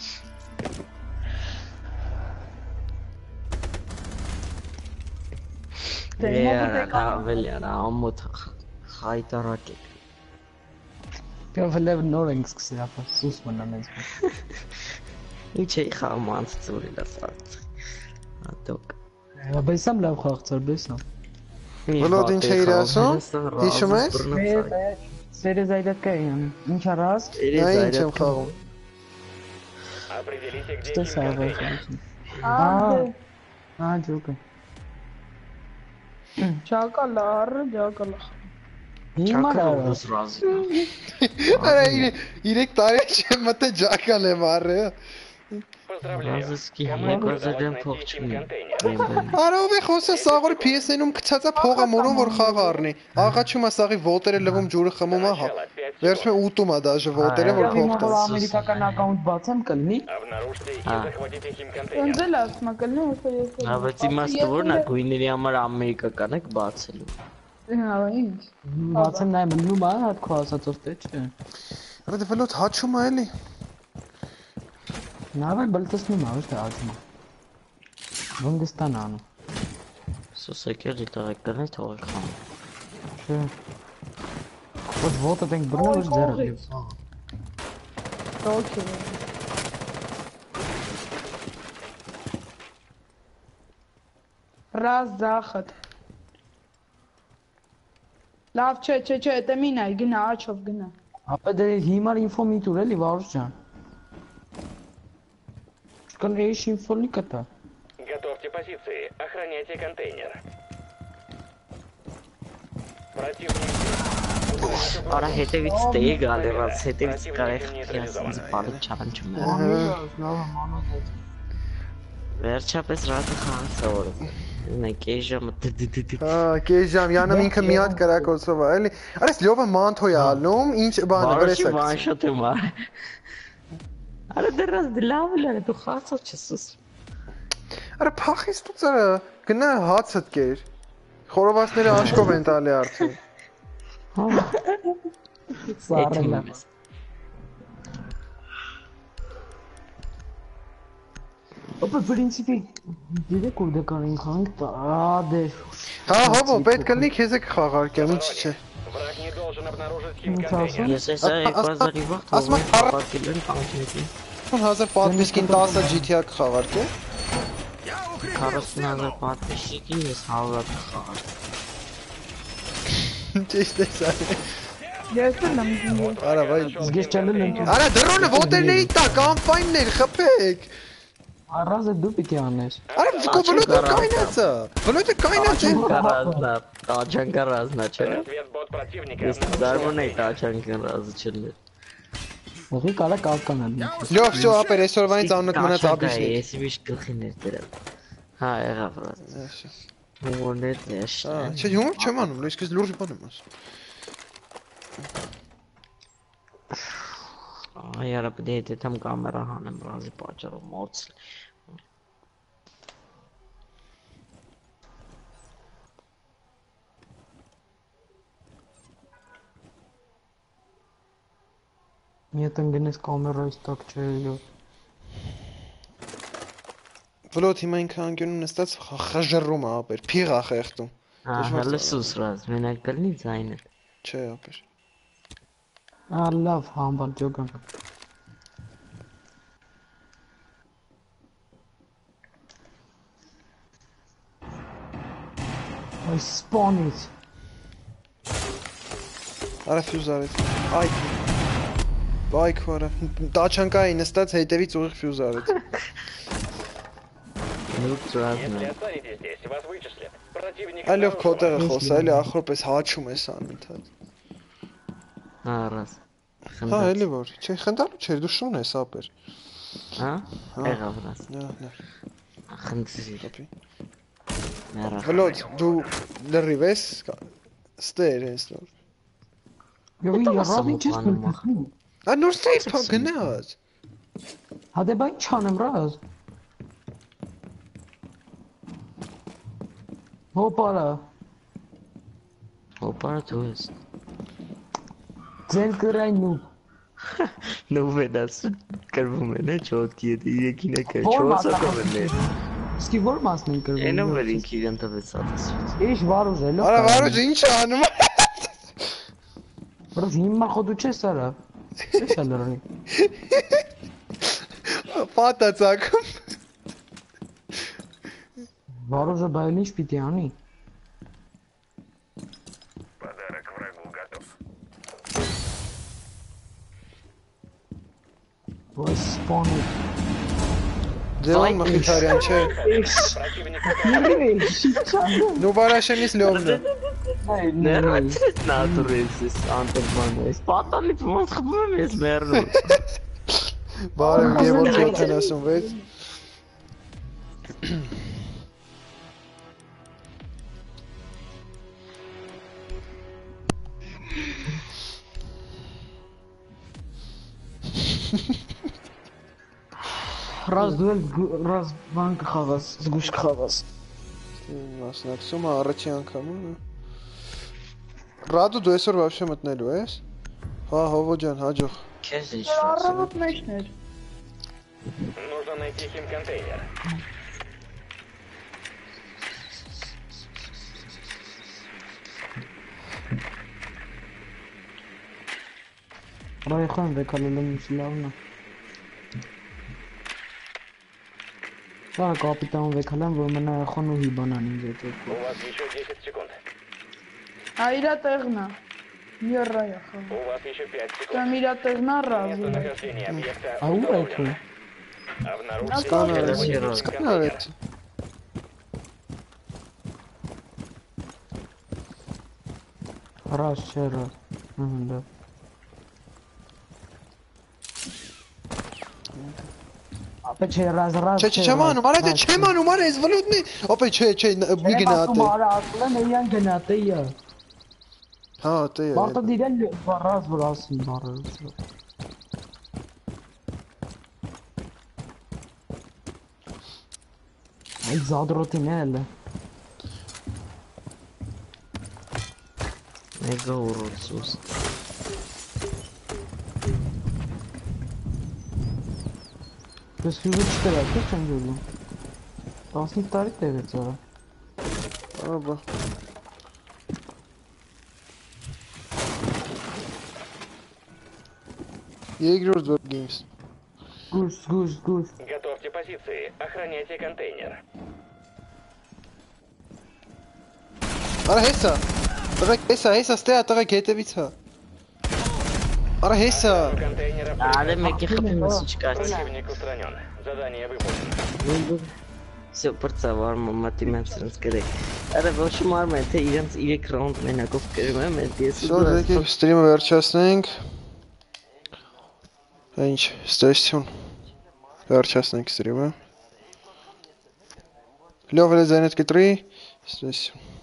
Դե ավելի արա ամոթ խայտարակ է։ Կավլև նոր ենք սկսել ապա սուս մնա մեզ։ Ինչ է խամանց ծուրի լասած։ Ատոկ։ Բեսամ լավ խաղցար, բեսամ։ Վլոդ ինչ է իր ասում։ Հիշում ես։ Սերեզայդət կա յանի։ Ինչ արած։ Նա ինչ եմ խաղում։ Определите, где Ստես աղա։ контейнер. Ահա։ Ահա ջոկը։ Ճակալառը, ճակալա։ Հիմա Չակրոս ռազի։ Արա իրեք տարի չեմ մտե ջակալ եմ առը։ Поздравляю. Ռազսկի Команду հեկոզը удалось դեմ найти փող Team չունի։ контейнер. Արա ով է խոսա սաղորի P S N-ում գցածա փողը մորում որ խաղ առնի։ Աղաչում է սաղի ոտերը լվում ջուրը խմում ահա։ Վերջում է ուտում է դաժե ոտերը որ փող Հիմա որ ամերիկական ակաունտ բացեմ կլինի։ Обнаружьте и А. захватите Team контейнер. Ընձել ասма կլինի ոսը ես։ Բայց իմաստը որն է գույների համար ամերիկական եք բացելու։ Հա, ինչ։ Բացեմ նայեմ մնում է հատ քո ասածով թե չէ։ Արա դե վլոդ հաչում է էլի։ Նավը բլտեսնում է, ոչ թե աջում։ Վնգստան անում։ Սոսեկել դիտարկել է թողել խամ։ Չէ։ Ոչ ոտը դենք բռնը ոչ ձերը։ Okay. Раз заход. Լավ չէ, չէ, չէ, դա մին այ գնա, աչով գնա։ Ապա դե հիմար ինֆո մի տուր էլի վարուս ջան։ Կան էշ ինֆոնի կտա։ Готовьте позиции. Охраняйте контейнер. Противник. Արա հետևից տեի գալի ռաց, հետևից կարեղ ինձ բարի չանչում է։ Վերջապես ռացը խաղը սովորում։ Ունեք էի ժամը դդդդդ։ Հա, կես ժամ, յանը ինքը մի հատ կրակոցով է, էլի։ Արես լյովը մանթո է ալում, ինչ բան է վրես է։ Բարոշի վանշոտ եմ արը։ Արա դրած դլավ լարը, դու խացած չես ուս։ Արա փախիս դու ծրը, գնա հացըտ կեր։ Խորովացները աշկով են տալի արդեն։ Սարելա։ Ապա պրինցիպի դիդե կուրդը կանենք հանք ադե։ Հա, հովո, պետք կլինի քեզ եք խաղարկեմ, ինչ չէ։ Враг не должен обнаружить Team Ինչ ասում։ контейнер. Ես էսա երկու հազար վաղ ասма թողել փառ- պատկել են տանքնետին։ հազար պատմիսկին տասը G T A կխաղարկե։ քառասուն հազար պատմիշիկին ես հավատ խաղար։ Ճիշտ է սա։ Ես էլ եմ։ Արա, վայ։ Ես չեմ եմ։ Արա դրոնը ոտերն էի տակ, անֆայններ, խփեք։ Առազը դու պիտի անես։ Արա կոբլոտը կայնացա։ Բլոտը կայնաց է։ Կարազնա, տաչանքա ռազնա չէ։ Разведбот противника. Ես դարմոն էի տաչանքան ռազը չլներ։ Ուղի կարա կավկանալ։ Լյով, շո ապեր այսօրվանից անունդ մնաց աբիշնի։ Ես իշ գլխին էր դրել։ Հա, եղավ ռազ։ Հումորներ դեշ։ Չէ, հումոր չեմ անում, լույս քեզ լուրջ բան եմ ասում։ Այարա պետք է հետեթեմ կամերա հանեմ ռազի պատճառով մոծել։ Միետ ընգնես կամերայից տակ չէ ելյով։ Վլոտ հիմա ինքը անկյունում նստած խժռում է ապեր, փիղ է խեղդում։ Հələ սուս ռազ, մենակ կլինի ձայնը։ Չէ ապեր։ Ա լավ, համբալ ջոգան։ Ay spawnից։ Արա ֆյուզ արեց։ Այ Բայ քորա։ Տաչանկայի նստած հետևից ուղիղ ֆյուզ արեց։ Если останетесь здесь, вас вычислят. Противник... Այլով քոտերը խոս, այլի ախորպես հաչում ես անընդհատ։ Հա ռազ։ Հա, էլի որ, չէ, խնդալու չէր, դու շուն ես ապեր։ Հա։ Եղավ ռազ։ Նա, նա։ Խնդրի։ Կապի։ Մերա։ Վլոտ, դու լրիվ ես, ստեր ես նոր։ Yo yarab ինչ ես մտնում։ Ա նոր ստեյփ գնաց։ Հա դե բան չանեմ ռազ։ Հոպարա։ Հոպարա դու ես։ Ձեն կրայնու։ Նովենաս կրվում են է չոտքի հետ եկին է կը չոցը կվեն է։ Սկի որ մասն են կրվում։ Էնո վեր ինքի գնտվեց ատս։ Ինչ վարուժ է լո։ Արա վարուժ ինչ է անում։ Բրոս հիմա խոդու չես արա։ Ինչ է լրնի։ Պատա ցակում։ Վարուժը բայել ինչ պիտի անի։ Подарок врагу готов. Ոյ սպոնի։ Ձեոն մխիթարյան չէ։ Դու բարաշենից լյովն է։ Ներած նատուրեզիս անտերմանես։ Պատանից ոնց խփում եմ ես մեռնում։ Բարև Գևորգ յոթանասունվեց։ Ռազ դու էլ ռազ բան կխաղաս, զգուշ կխաղաս։ Մասնակցում առաջի անգամ։ Ռադու դու այսօր вообще մտնելու ես։ Հա, Հովո ջան, հաջող։ Քեզ ինչ Առավոտ մեջներ։ Нужно найти химконтейнер. Ռայխան վեկալելում ինչ լավն է։ Դա կապիտան վեկալան, որ մնա խոն ու հիբանան ինձ հետ։ У вас еще десять секунд. Ա իրա տեղն է։ Երայա խա։ У вас еще пять секунд. Կամ իրա տեղն է ռազը։ Местонахождение объекта Ау это։ установлено. Обнаружите Սկանարեց, ядерный սկանարեց։ Ռազ չէ ռազ։ Հմ դա։ Ապե չէ ռազ ռազ։ Չէ, չէ, չեմ անում, արա դե չեմ անում, արա ես վլուտնի։ Ապե չէ, չէ, մի գնա Ասում ատե։ արա ասլեն էյան գնա տեյա։ Հա, տե։ Բարտը դիրել ռազ որ ասին բարը։ Ay zadrotin ele. Mega uğursuz. Biz füze çıkarak geçen gördüm. Dansın tarih de evet sonra. Աբա։ Երկրորդ որ games։ Գուս, գուս, գուս։ Готовьте позиции. Охраняйте контейнер. Արա հեսա։ Տղեկ հեսա, հեսա ստեա տղեկ հետևից հա։ Արա հեսա։ Контейнера Ալե մեկի խփումս չկարծ։ противник устранен. Задание выполнено. Всё պրծավար մամատի մենցրից գրեք։ Արա ոչ մարմը թե իրենց երեք ռաունդ մենակով կրում եմ, ես Շո եկեք ստրիմը վերջացնենք։ Ինչ, ստեսություն։ Վերջացնենք ստրիմը։ Լավ էլ զենետ կտրի, ստեսություն։